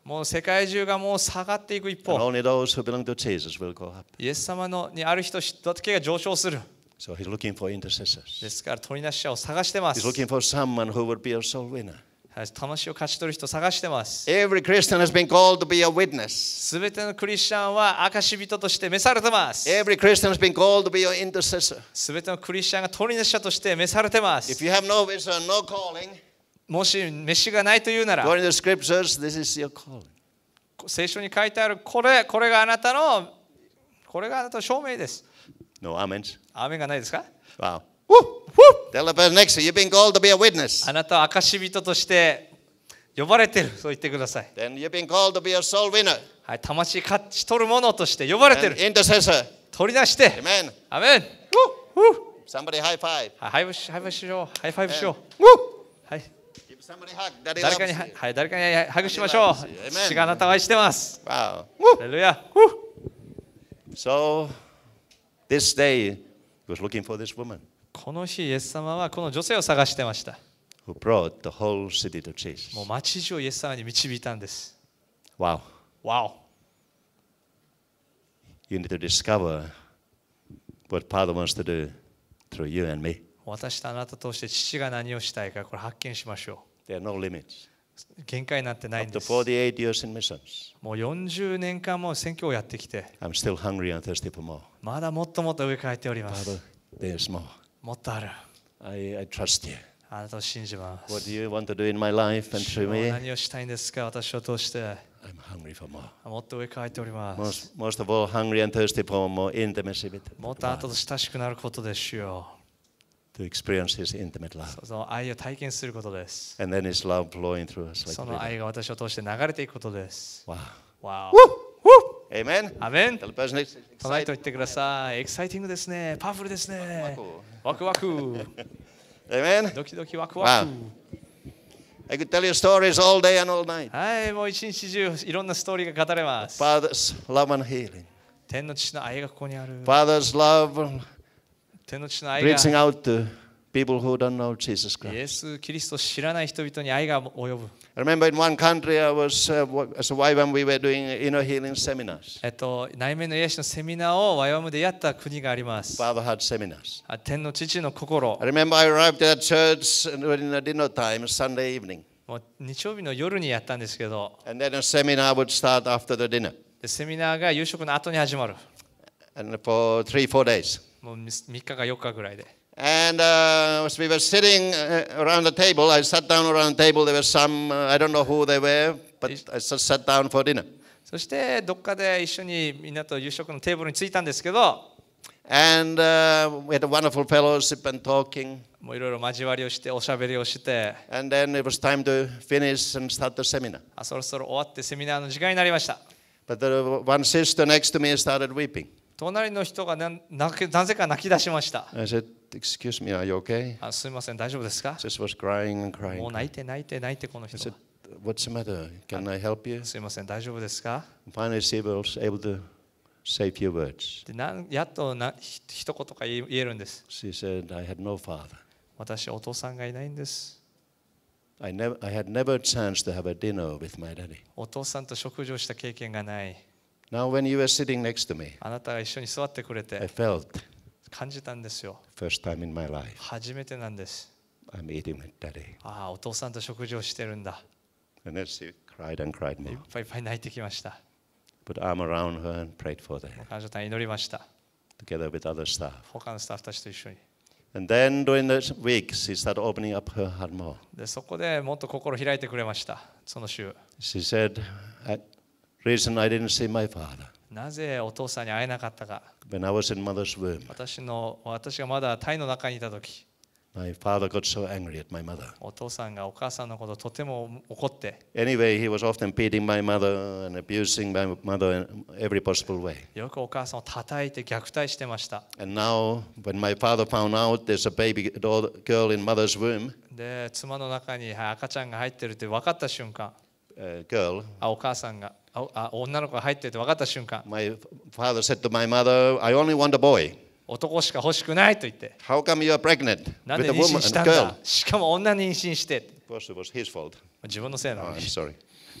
もう世界中がもう下がっていく一 And 方、 only those who belong to Jesus will go up. イエス様のにある人だけが上昇する。 So he's looking for intercessors. ですから取りなし者を探してま He's す。 looking for someone who would be a soul winner. はい、魂を勝ち取る人を探してます。 Every Christian has been called to be a witness. すべてのクリスチャンは証人として召されてます。 Every Christian has been called to be an intercessor. すべてのクリスチャンが取りなし者として召されてま If す。 you have no vision, no calling, もし召しがないというなら、 according to the scriptures, this is your calling. 聖書に書いてあるこれ、これがあなたの、これがあなたの証明です。 No amens. アーメンがないですか？ Wow. Tell the person next to you, you've been called to be a witness. あなたは証人として呼ばれている。そう言ってください。 Then you've been called to be a soul winner. はい、魂勝ち取る者として呼ばれてい An る。 intercessor. 取り出して。 Amen. アメン。 Somebody high five. はい、ハイフし、ハイフしよう。ハイファイブしよう。はい。 Give somebody a hug. Daddy 誰か loves に、 you. はい、誰かにハグしましょう。 Amen. 父があなたを愛してます。 Wow. ハレルヤ。 So this day he was looking for this woman この日、イエス様はこの女性を探してました。 who brought the whole city to Jesus. もう町中をイエス様に導いたんです。 Wow. わお。 You need to discover what Father wants to do through you and me. 私とあなたとして父が何をしたいか、これ発見しましょ There are no limits. う。限界なんてないん After です。 forty-eight years in missions, もうよんじゅうねんかんも宣教をやってきて、 I'm still hungry and thirsty for more. まだもっともっと上からっておりま Father, す。 there's more. もっとある。 I, I trust you. あなたを信じま What す。 do you want to do in my life and 主 through よ me? 何をしたいんですか、私を通して。 I'm hungry for more. もっと上からっております。 Most, most of all, hungry and thirsty for more intimacy with もっとあな God, たと親しくなることですよ。 to experience His intimate love. その愛を体験することです。 And then His love flowing through us like そ a の river. 愛が私を通して流れていくことです。 Wow. わ Amen. お。アメン。 Tell the person next to you, 隣 excited. と言ってください。エキサイティングですね。パワフルですね。ワクワク。 Amen. ドキドキワクワク。 I could tell you stories all day and all night. はい、もう一日中いろんなストーリーが語れます。 Father's love and healing. 天の父の愛がここにある。 Father's love 天の父の愛が reaching out to people who don't know Jesus イ Christ. エス・キリストを知らない人々に愛が及ぶ。 I remember in one country I was uh, wo- as a Y WAM we were doing inner healing seminars. えっと、内面の癒しのセミナーをワイワムでやった国があります。 Father had seminars. あ天の父の心 I。remember I arrived at church during the dinner time, Sunday evening. もう日曜日の夜にやったんですけど、 And then a seminar would start after the dinner. でセミナーが夕食の後に始まる。 And for three, four days. もうみっかかよっかぐらいで。 And uh, as we were sitting uh, around the table, I sat down around the table. There were some, uh, I don't know who they were, but I just sat down for dinner. そしてどっかで一緒にみんなと夕食のテーブルに着いたんですけど、 And uh, we had a wonderful fellowship and talking. もういろいろ交わりをしておしゃべりをして、 And then it was time to finish and start the seminar. あそろそろ終わってセミナーの時間になりました。 But the one sister next to me started weeping. 隣の人がなななぜか泣き出しました。 I said, "Excuse me, are you okay?" あすみません、大丈夫ですか？ Just was crying and も crying. う泣いて泣いて泣いてこの I 人 said, は。 "What's the matter? Can I help you?" すみません、大丈夫ですか？ And finally, she was able to say a few words. でなんやっとなひ一言か言え言えるんです。 She said, "I had no father. 私、お父さんがいないんです。 I never, I had never a chance to have a dinner with my daddy." お父さんと食事をした経験がない。 Now, when you were sitting next to me, あなたが一緒に座ってくれ I て felt 感じたんですよ。 first time in my life 初めてなんです。 I'm eating with daddy. ああ、お父さんと食事をしてるんだ。 And then she cried and cried いっ more. ぱいいっぱい泣いてきました。 Put arm around her and prayed for her 彼女と祈りました。 together with other staff. 他のスタッフたちと一緒に。 And then during the week, she started opening up her heart more. でそこでもっと心開いてくれました。その週。 She said, "I- reason I didn't see my father なぜお父さんに会えなかったか。 when I was in mother's womb. 私の私がまだ胎の中にいた時、 My father got so angry at my mother. お父さんがお母さんのことをとても怒って、 Anyway, he was often beating my mother and abusing my mother in every possible way. よくお母さんを叩いて虐待してました。 And now, when my father found out there's a baby doll- girl in mother's womb, で、妻の中にはい赤ちゃんが入ってるって分かった瞬間、 a girl, あお母さんがああ女の子が入ってるって分かった瞬間、 my father said to my mother, "I only want a boy. 男しか欲しくないと言って、 How come you are pregnant なんで with a 妊娠 woman し and た a ん girl?" だ。しかも女に妊娠して、 Of course, it was his fault. 自分のせいな Oh, の I'm に。 sorry.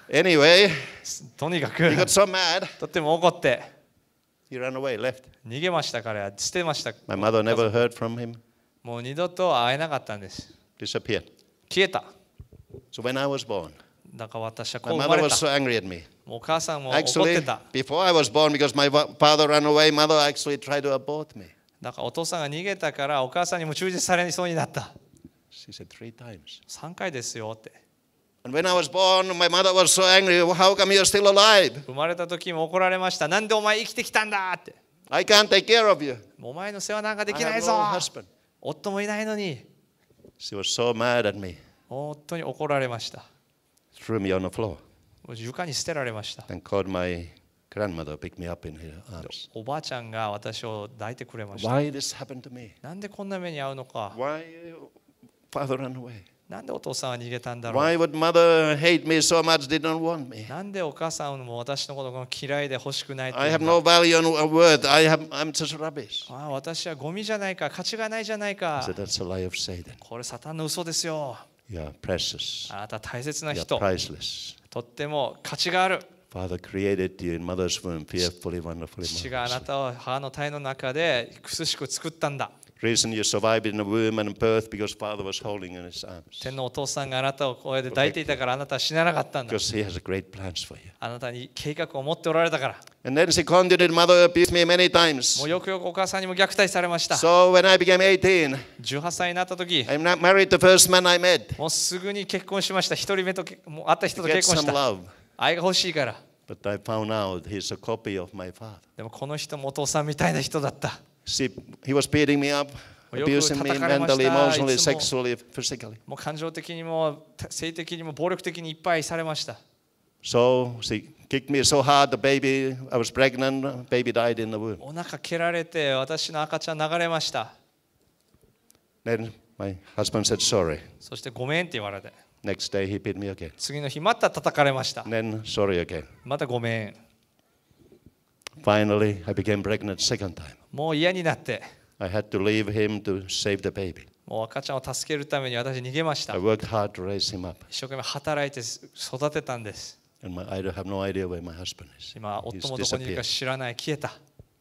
Anyway, とにか he く got so mad, とっても怒って he ran away, left. 逃げましたから、捨てました。 My mother never heard from him, もう二度と会えなかったんです。 disappeared. 消えた。 So when I was born, だから私は my こう生ま mother れ was た。 so angry at me. もうお母さんも怒って Actually, た。 before I was born, because my fa- father ran away, mother actually tried to abort me. だからお父さんが逃げたからお母さんにも忠実されそうになった。 She said three times. さんかいですよって。 And when I was born, my mother was so angry. How come you're still alive? 生まれた時も怒られました。なんでお前生きてきたんだって。 I can't take care of you. お前の世話なんかで I きない have ぞ。 no husband. 夫もいないのに。 She was so mad at me. 夫に怒られました。 Threw me on the floor 床に捨てられました。 and called my grandmother pick me up in her arms. おばあちゃんが私を抱いてくれました。 Why this happened to me? なんでこんな目に遭うのか。 Why father ran away? なんでお父さんは逃げたんだろう。 Why would mother hate me so much did not want me? なんでお母さんも私のことが嫌いで欲しくないって I いう have の no か。 value or worth. I have, I'm just rubbish. ああ、私はゴミじゃないか、価値がないじゃない I か。 said, that's a lie of Satan. これサタンの嘘ですよ。 You are precious. あなたは大切な You are 人。 priceless. とっても価値がある。 Father created you in mother's womb, fearfully, wonderfully, 父があな marvelously. たを母の体の中で苦しく作ったんだ。 Reason you survived in the womb and birth because father was holding you in his arms. 天のお父さんがあなたをこうやって抱いていたからあなたは死ななかったんだ。 Because he has great plans for you. あなたに計画を持っておられたから。 And then she continued, mother abused me many も times. うよくよくお母さんにも虐待されました。 So when I became eighteen, じゅうはっさいになった時、 I'm not married the first man I met. もうすぐに結婚しました。一人目とけもう会った人 To と get 結婚 some した。 love. 愛が欲しいから。 But I found out he's a copy of my father. でもこの人もお父さんみたいな人だった。 See, he was beating me up, よく abusing me 叩かれました。 mentally, emotionally, いつも sexually, physically. もう感情的にも性的にも暴力的にいっぱいされました。 So she kicked me so hard, the baby, I was pregnant, baby died in the womb. お腹蹴られて私の赤ちゃん流れました。 Then my husband said sorry. そしてごめんって言われて。 Next day he beat me again. 次の日また叩かれました。 Then sorry again. またごめん。 Finally, I became pregnant second time. もう嫌になって、 I had to leave him to save the baby. もう赤ちゃんを助けるために私逃げました。 I worked hard to raise him up. 一生懸命働いて育てたんです。 And my, I have no idea where my husband is. 今、 He's 夫もどこにいるか disappeared. 知らない、消えた。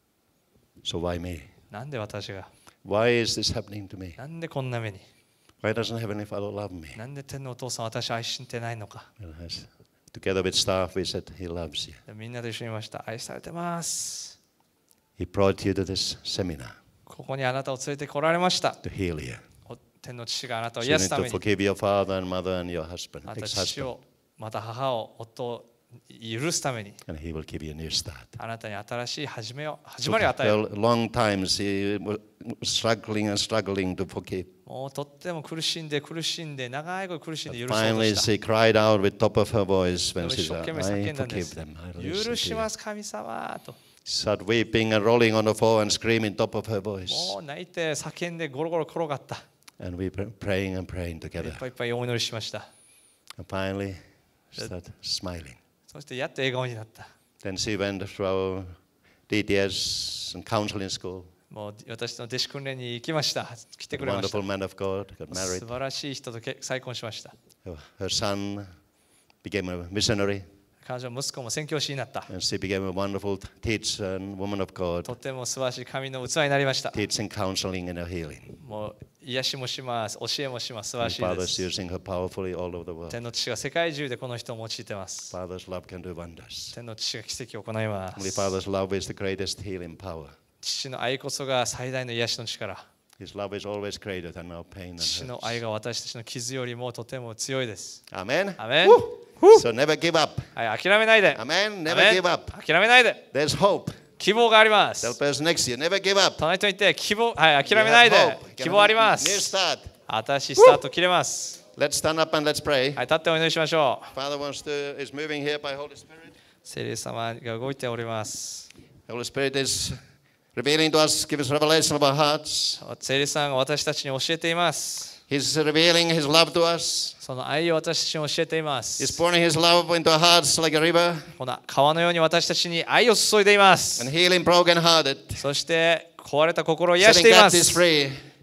So why me? なんで私が、 Why is this happening to me? なんでこんな目に、 Why doesn't Heavenly Father love me? なんで天のお父さん私を愛してないのか。 And as- Together with staff, we said, He loves you. みんなで一緒にいました。愛されてます。 He brought you to this seminar ここにあなたを連れてこられました。 to heal you. お天の父があなたを So 癒 you す need た to めに、 forgive your father and mother and your husband, あなた父 ex-husband, を、また母を、夫を許すために、 and He will give you a new start. あなたに新しい始めを、始 So まりを与える。 for long times he was struggling and struggling to forgive. もうとっても苦しんで苦しんで長いこと苦しんで許そうと Finally, した。 she cried out with top of her voice で when も she 一生 said, 懸命 I 叫んだんで forgive す。 them. I release 許 them し to ま you. す神様と。 She started weeping and rolling on the floor and screaming top of her voice. もう泣いて叫んでゴロゴロ転がった。 And we were praying and praying い together. っぱいいっぱいお祈りしました。 And finally, she started smiling. そしてやっと笑顔になった。 Then she went through our D T S and counseling school. もう私の弟子訓練に行きました。来て A くれました wonderful。man of God, got 素 married. 晴らしい人と結再婚しました。 Her her son became a missionary, 彼女は息子も宣教師になった。 and she became a wonderful teacher and woman of と God, ても素晴らしい神の器になりました。 teaching counseling and healing. もう癒しもします、教えもします。素晴 And らしいで Father's す。 using her powerfully all over the world. 天の父が世界中でこの人を用いています。 Father's love can do wonders. 天の父が奇跡を行いま Only す。 Father's love is the greatest healing power. 父の愛こそが最大の癒しの力。 His love is always greater than our pain and 父の hurts. 愛が私たちの傷よりもとても強いです。 Amen. アメン。 So never give up. はい、諦めないで。 Amen. ア Never メン give up. 諦めないで。 There's hope. 希望がありま Tell す。 person next to you, never give up. 隣人に言って希望、はい、諦 You めない have で hope.。 希望ありま New す。 start. 新しいスタート切れます。 Let's stand up and let's pray. はい、立ってお祈りしましょう。 Father wants to is moving here by Holy Spirit. 聖霊様が動いております。 Holy Spirit is revealing to us, give us revelation of our hearts. 聖霊さんが私たちに教えています。 He's revealing His love to us. その愛を私たちに教えていま He's す。 pouring His love into our hearts like a river この川のように私たちに愛を注いでいます and。healing broken-hearted, そして壊れた心を癒して setting いま captives す。 free.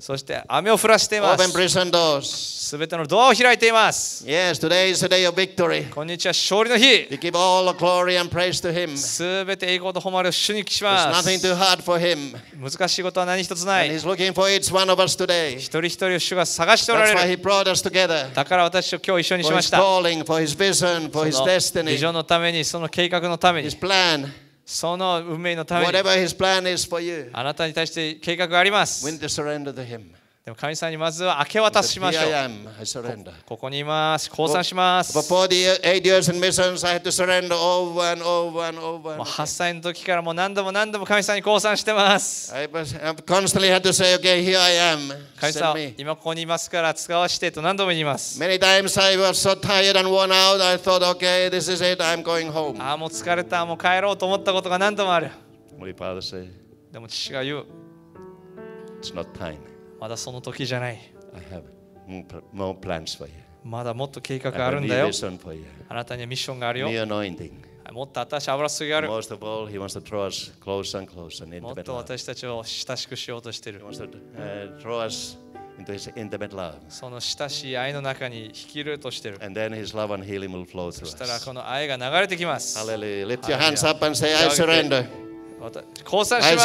そして雨を降らしていま Open す。 prison doors. すべてのドアを開いています。 Yes, today is the day of victory. 今日は勝利の日。 We give all the glory and praise to Him. すべて栄光と誉れを主にし There's ま nothing す。 too hard for Him. 難しいことは何一つな And い。 He's looking for each one of us today. 一人一人を主が探しておら That's れ why る。 He brought us together. だから私と今日一緒にし For ま His した。 calling, for His vision, for His そのビ destiny, ジョンのために、その計画のために His、plan. その運命のために、 Whatever His plan is for you, あなたに対して計画がありま we す。 need to surrender to Him. でも神様にまずは明け渡し He ましょ said, う。 Here I am, I surrender. ここにいます。降参します For。forty-eight years in missions, I had to surrender over and over and over. もう And はっさいの時からもう何度も何度も神様に降参してます。 I was, I've constantly had to say, okay, here I am. 神 Send 様、 me. 今ここにいますから使わしてと何度も言います。 Many times I was so tired and worn out, I thought, okay, this is it, I'm going home. ああ、もう疲れた、もう帰ろうと思ったことが何度もある。 Holy Father say, でも父が言う、 it's not time. まだその時じゃない。 I have more pl- more plans for you. まだもっと計 I 画があ have る a ん new だよ。 vision for you. あなたにはミッションがあるよ。 New anointing. もっと新しい油注ぎがある。 Most of all, He wants to draw us closer and closer and もっ intimate と love. 私たちを親しくしようとしてい He る。 wants to uh, draw us into His intimate love. その親しい愛の中に引き入れるとしている。 And then His love and healing will flow そ through したら us. この愛が流れてきます。 Hallelujah. Lift your Hallelujah. hands up and say, I surrender. 降参し I ます。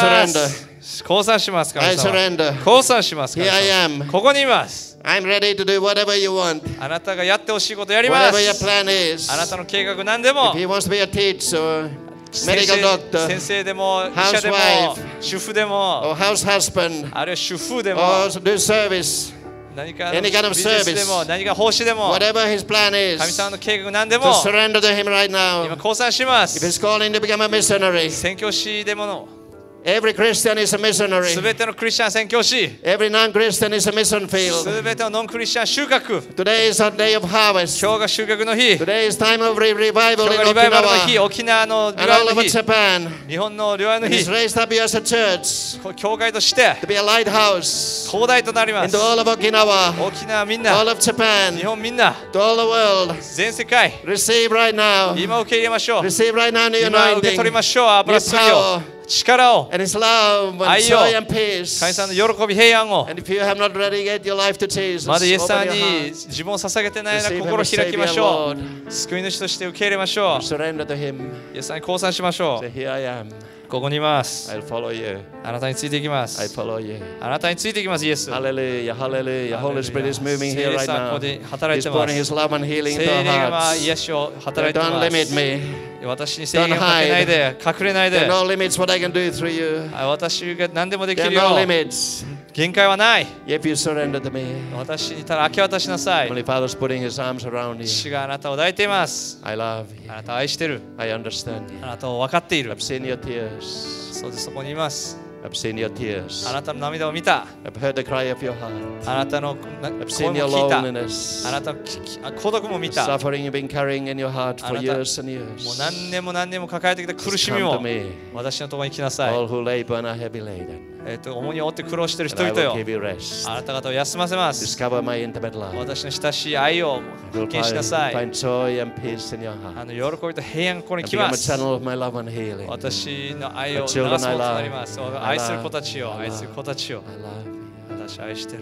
降参します。 I 神様 surrender. 降参します。 Here 神 I 様 am. ここにいます。 I'm ready to do whatever you want. あなたがやってほしいことやりま Whatever your す。 plan is. あなたの計画何でも If He wants to be a teacher, 先 medical 生 doctor, 先生でも医者でも housewife 主婦でも or house husband, あるいは主婦でも or do service, 何か any kind of ビジネスでも service 何か奉仕でも whatever His plan 神様 is, の計画何でも to surrender to Him right 今 now. 降参しま If す。 He's calling to become a missionary, 宣教師でもの every Christian is a missionary. すべてのクリスチャン宣教師 Every non-Christian is a mission す field. べてのノンクリスチャン収穫 Today is a day of harvest. 今日が収穫の日 Today is time of re- revival 今日 in がリバイバルの日 Okinawa 沖縄のリ and バイ all バルの over 日 Japan. 日本のリバイバルの He's 日 raised up you as a church 教会として to be a lighthouse 広大となります into all of Okinawa, 沖縄みんな all of Japan, 日本みんな to all the world. 全世界 Receive right now. 今受け入れましょう Receive right now new 今受け取り anointing ましょう油注ぎ New を power 力を and His love and 愛を joy and peace. 神様の喜び平安を And if you have not dedicated your life to Jesus, まだイエス open 様 your に heart. 自分を捧げてないなら Receive him 心を as 開き Savior ま and しょ Lord. う救い主として受け入れましょ Surrender to Him. うイエス様に降参しましょ Say, う here I am. ここにいます I'll follow you. あなたについていきま I す follow you. あなたについていきますイエス Hallelujah, hallelujah. Holy Spirit is moving here right 聖霊様こ now. こで働い He's てま pouring す His love and healing 聖 into 霊 our が hearts. 癒しを働いて Don't ま limit す me. 私に制限をかけないで隠れないで There are no limits what I can do through you. 私が何でもでき There are るよ no limits 限界はない if you surrender to me. 私にただ明け渡しなさい Holy Father's putting His arms around you. 父があなたを抱いています I love you. あなたを愛してる I understand you. あなたを分かっている I've seen your tears. そうですそこにいます I've seen your tears. あなたの涙を見た I've heard the cry of your heart. あなたのな I've 声 seen も your 聞いた loneliness. あなたのききあ孤独も見 The た suffering you've been carrying in your heart あ for なた years and もう years. 何年も何年も抱えてきた苦 Just しみ come も to me. 私のところに来なさい All who labor and are heavy laden. えっと重荷を負って苦労している And 人 I 々 will よ give you rest. あなた方を休ませます Discover my intimate love. 私の親しい愛を You'll 発見しな find, さい find joy and peace in your あ heart. の喜びと平安がここに And 来 become ま a す channel of my love and healing. 私の愛を流す The も children のと I なり love. ます。 I 愛する love. 子たちを I 愛する子たちを I love you. 私愛してる。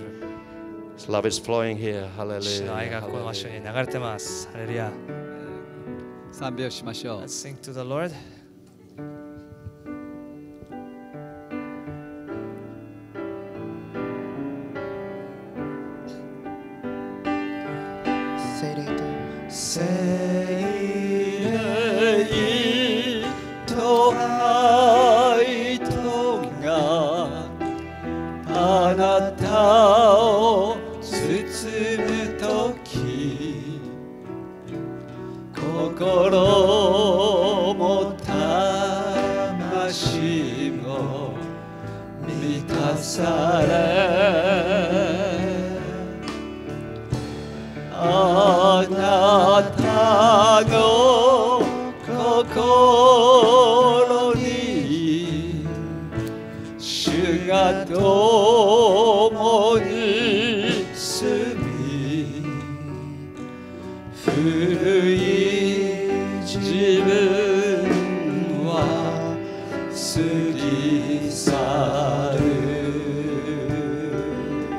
His love is flowing here. 主の愛 Hallelujah. がこの場所 Hallelujah. に流れてます。ハレルヤ。 賛美をしましょう。 Let's sing to the Lord. 聖霊と愛とがあなたを包むとき心も魂も満たされあなたの心に主が共に住み古い自分は過ぎ去る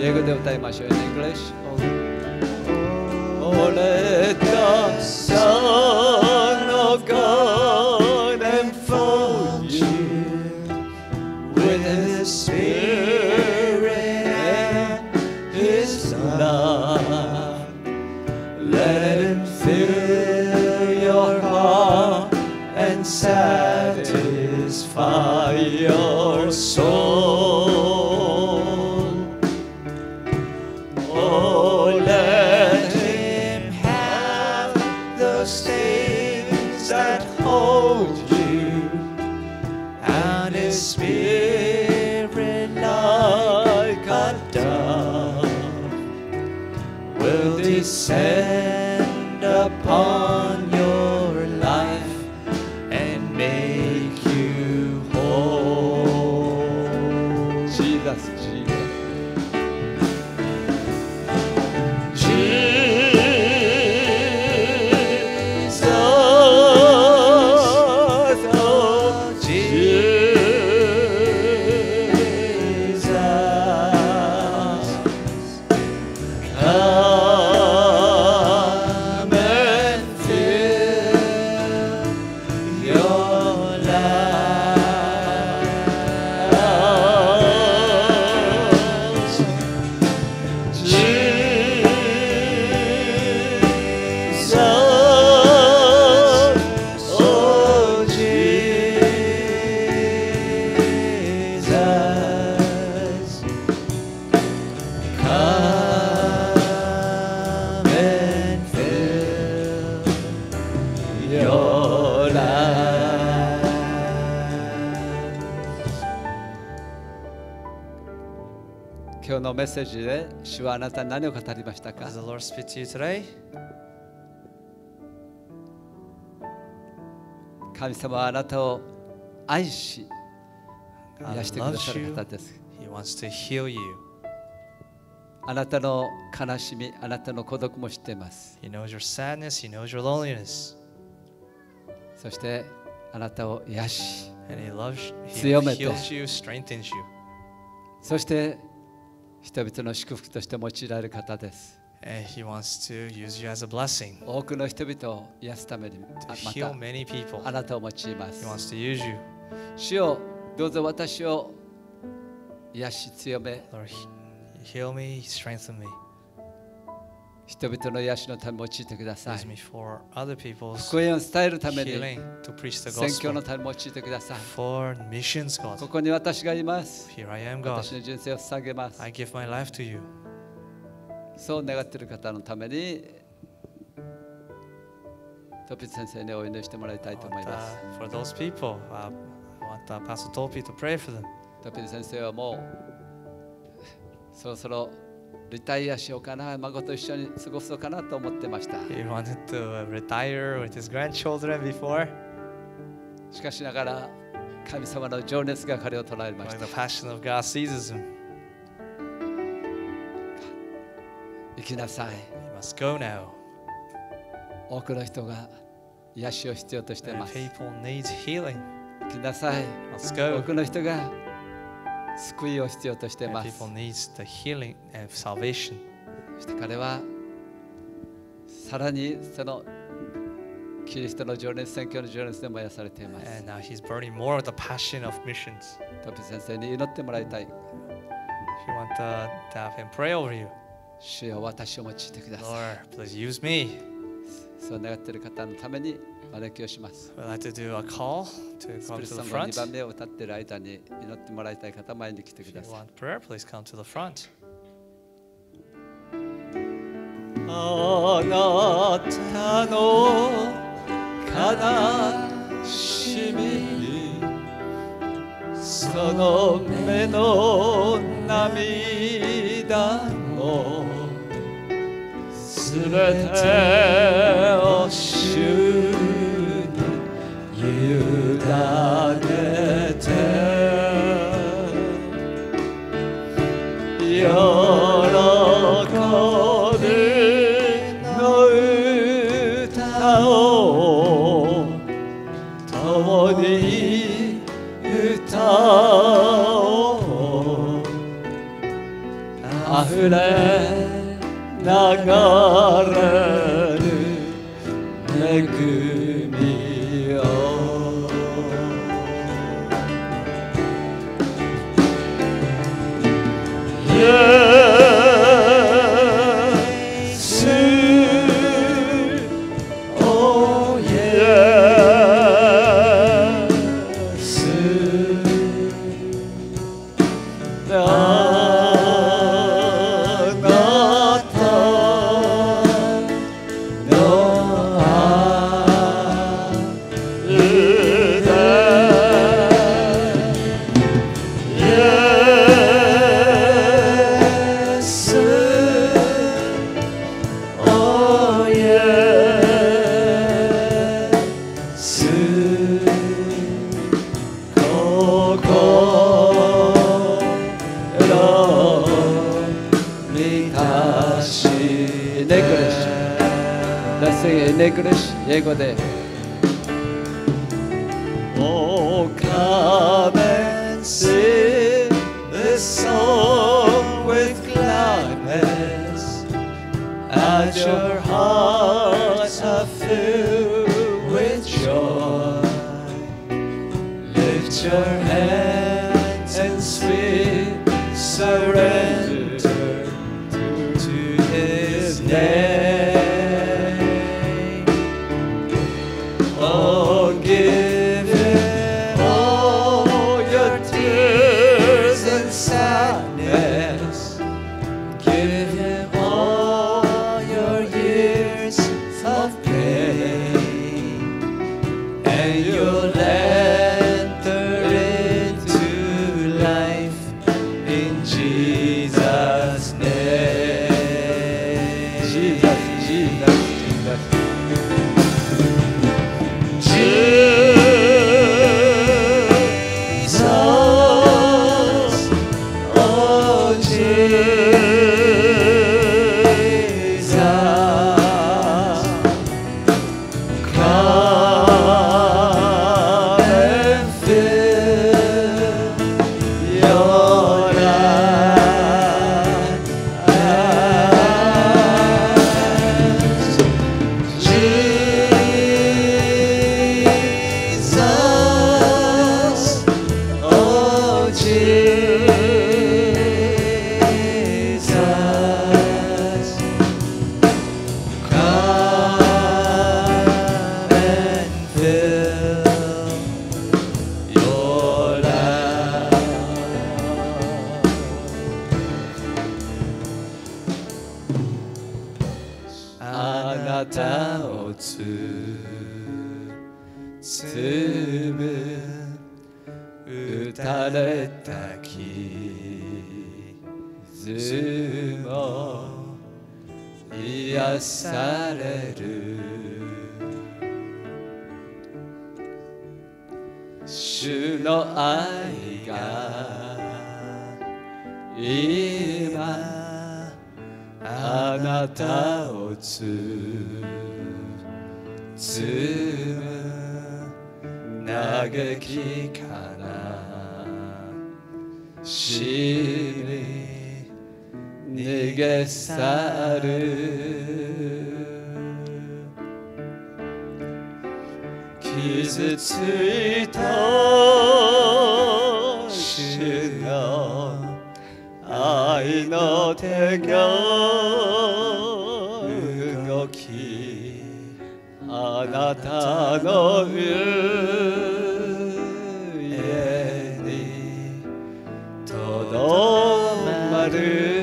英語で歌いましょう。In English. Oh, let the Son of God enfold you with His Spirit and His love. Let Him fill your heart and satisfy your soul. Oh, let Him have those things that hold you, and His Spirit like a dove will descend upon your life and make you whole. Jesus, Jesus. Jesus, oh Jesus, come and fill your lives. Jesus, oh Jesus, come and fill your lives. 今日のメッセージで主はあなたに何を語りましたか？ Does the Lord speak to you today? 神様はあなたを愛し God 癒してくだ loves さる you. 方です。 He wants to heal you. あなたの悲しみ、あなたの孤独も知っています。 He knows your sadness. He knows your loneliness. そしてあなたを癒し、 And He loves He 強めて heals you, strengthens you. そして人々の祝福として用いられる方です。 And He wants to use you as a blessing 多くの人々を癒すために、 to あま heal た many people. あなたを用いま He す。 wants to use you. 主よ、どうぞ私を癒し強め、 Lord, he- heal me, strengthen me. 人々の癒しのために用いてくださ Use い。 me for other people's 福音を伝えるために、 healing, to preach the 宣教の gospel. ために用いてください。 For missions, こ God. こに私がいます。 Here I am, God. 私の人生を捧げます。 I give my life to you. そう願っている方のために、トピッツ先生にお祈りしてもらいたい I と思 want, います。 uh, for those people, uh, I want uh, Pastor Topi to pray for them. トピッツ先生はもうそろそろリタイアしようかな、孫と一緒に過ごそうかなと思ってました。 He wanted to uh, retire with his grandchildren before, しかしながら神様の情熱が彼を捉えまし but た。 the passion of God seizes him. 生きなさい。 He must go now. 多くの人が癒しを必要としてい And ます。 people need healing. 生きなさい。 Let's 多 go. くの人が救いを必要としてい And ます。 people need the healing and salvation. そして彼はさらにそのキリストの情熱、宣教の情熱で燃やされています。 And now he's burning more of the passion of missions. トピ先生に祈ってもらいたい。 If you want uh, to have him pray over you, 主よ、私を用いてください。 Lord, please use me. そう願っている方のために招きをします。 I'd like to do a call to ス come ピリ to ット the ソング front. にばんめを歌っている間に祈ってもらいたい方、前に来て If く you ださい。 want prayer, please come to the front. あなたの悲しみ、その目の涙もすべてを主に委ねて喜びの歌を共に歌おう。 溢れ流れる恵みよイエスおイエスあなたの愛でイエスおイエス心満たしネクレッシュ Let's sing in English 英語で Oh come and sing this song with gladness as your hearts are filled with joy Lift your hands and sweet surrender to His name. Oh, give Him all your tears and sadness. Give Him all your years of pain, and you'll enter into life in Jesus' name. Jesus, Jesus, Jesus. Jesus, oh Jesus, come and fill your life. Jesus, oh Jesus, come and fill your life. あなたをつつむ打たれた傷も癒される主の愛が今あなたをつつむ嘆きから死に逃げ去る傷ついた主の愛の手が動きあなたの家にとどまる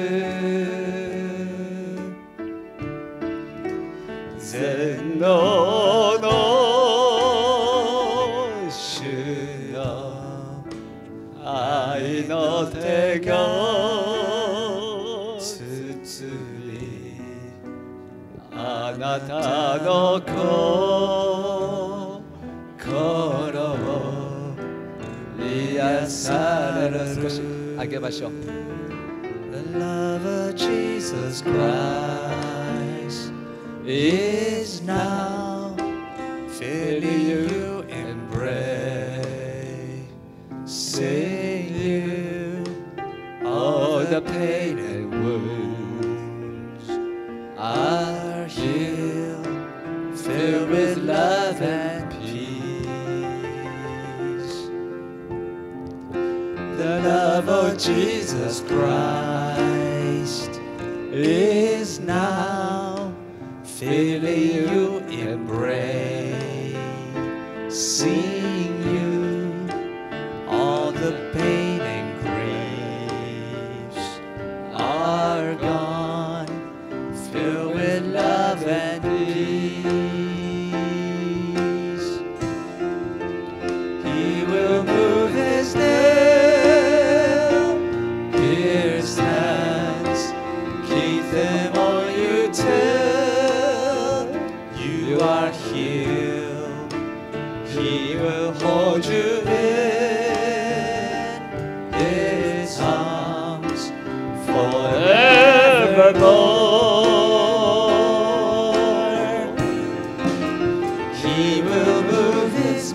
全能の主の愛の手が包みあなたの心を癒される少しあげましょう The love of Jesus Christ is now filling you embrace sing you all the pain and wounds are healed, filled with love and peace. The love of Jesus Christ is now filling you, embracing you. All the pain and griefs are gone, filled with love and peace. He will move his nail pierced hands, keep them on you till you are healed. He will hold you in his arms forevermore. He will move his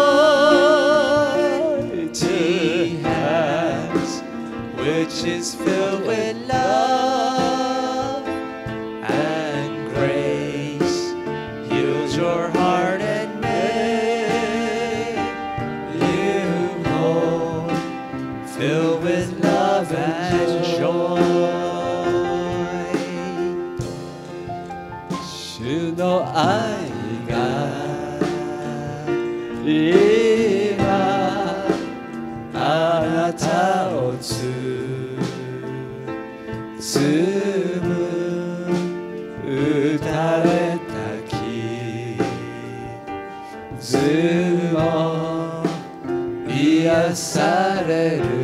mighty hands, which is filled with love and grace, heals your heart and make you whole, filled with love and joy. 主の愛が今あなたを包む、打たれた傷も癒される。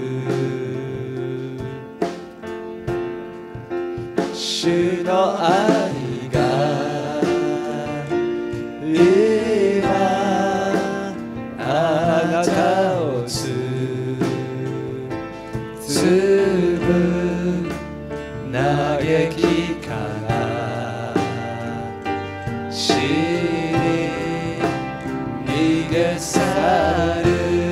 主の愛が今あなたを包む、嘆きから死に逃げ去る。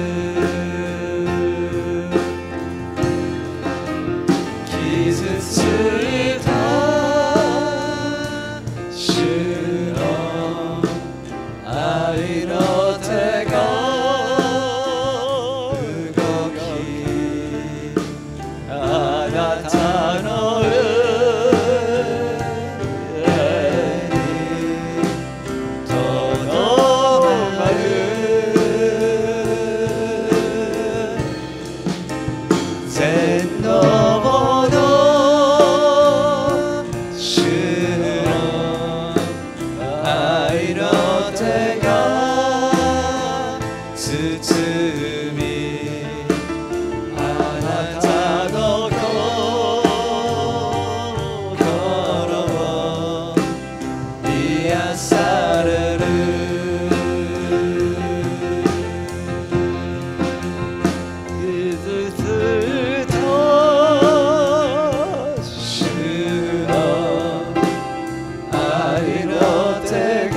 傷ついた主の愛の手が動き、あなたの上にとどまる。全能の主の愛の手が包み、あなたの心を癒される。傷ついた主の愛の手が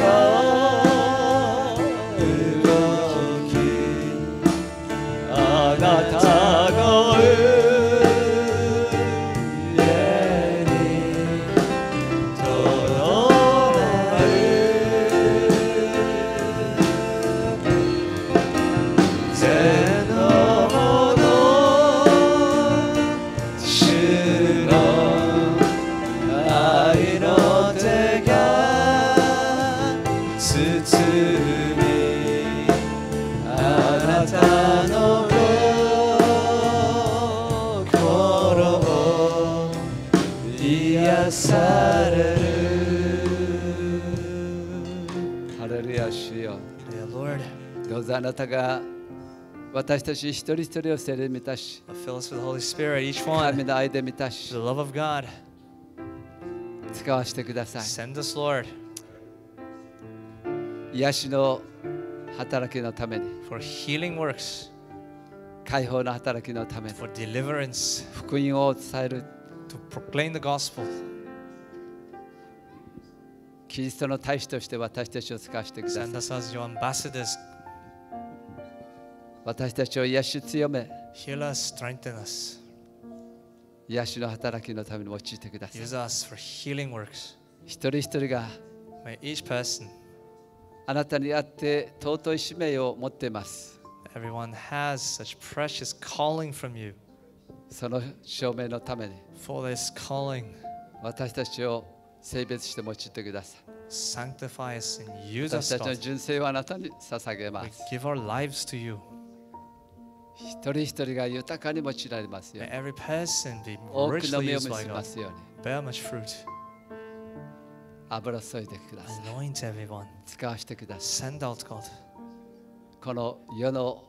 動き、あなたの上にとどまる。全能の主の愛の手が包み、あなたの心を癒される。ハレルヤ、主よ。 Dear Lord, どうぞあなたが私たち一人一人を聖霊に満たし、 fill us with the Holy Spirit, each 神 one, の愛で満たし the、love of God. 使わせてください。 Send us, Lord, 癒しの働きのために、 for healing works, 解放の働きのために、 for deliverance, 福音を伝える to proclaim the gospel. キリストの大使として私たちを使わせてください。 Send us as your ambassadors. 私たちを癒し強め、 Heal us, strengthen us. 癒しの働きのために用いてください。 Use us for healing works. 一人一人が May each person, あなたにあって尊い使命を持っています。 everyone has such precious calling from you. その証明のために For this calling, 私たちを性別して用いてください。 sanctify us and use 私 us, たちの God. 純正をあなたに捧げま We す。 give our lives to you. 一人一人が豊かに用いられますよう May に。 every person be 多くの richly 実を used 結 by びま God. すように。 Bear much fruit. 油注いでください。 Anoint everyone. 使わせてください。 Send out, God. この世の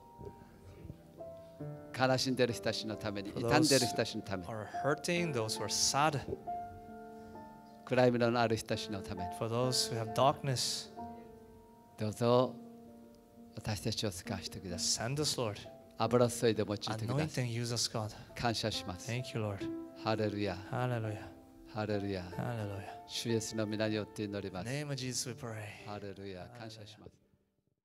悲しんでいる人たちのために、 For 傷んでいる those 人たちのために、 are hurting, those who are sad, 暗い目のある人たちのために、 for those who have darkness. どうぞ私たちを使わせてください。 Send us, Lord. 油注いで用いてくだ Anoint さい。 and use us, God. 感謝します。 Thank you, Lord. ハレルヤ、 Hallelujah. ハレルヤ。 Hallelujah. 主イエスの皆によって祈りま In す。 the name of Jesus we pray. ハレルヤ、感謝します。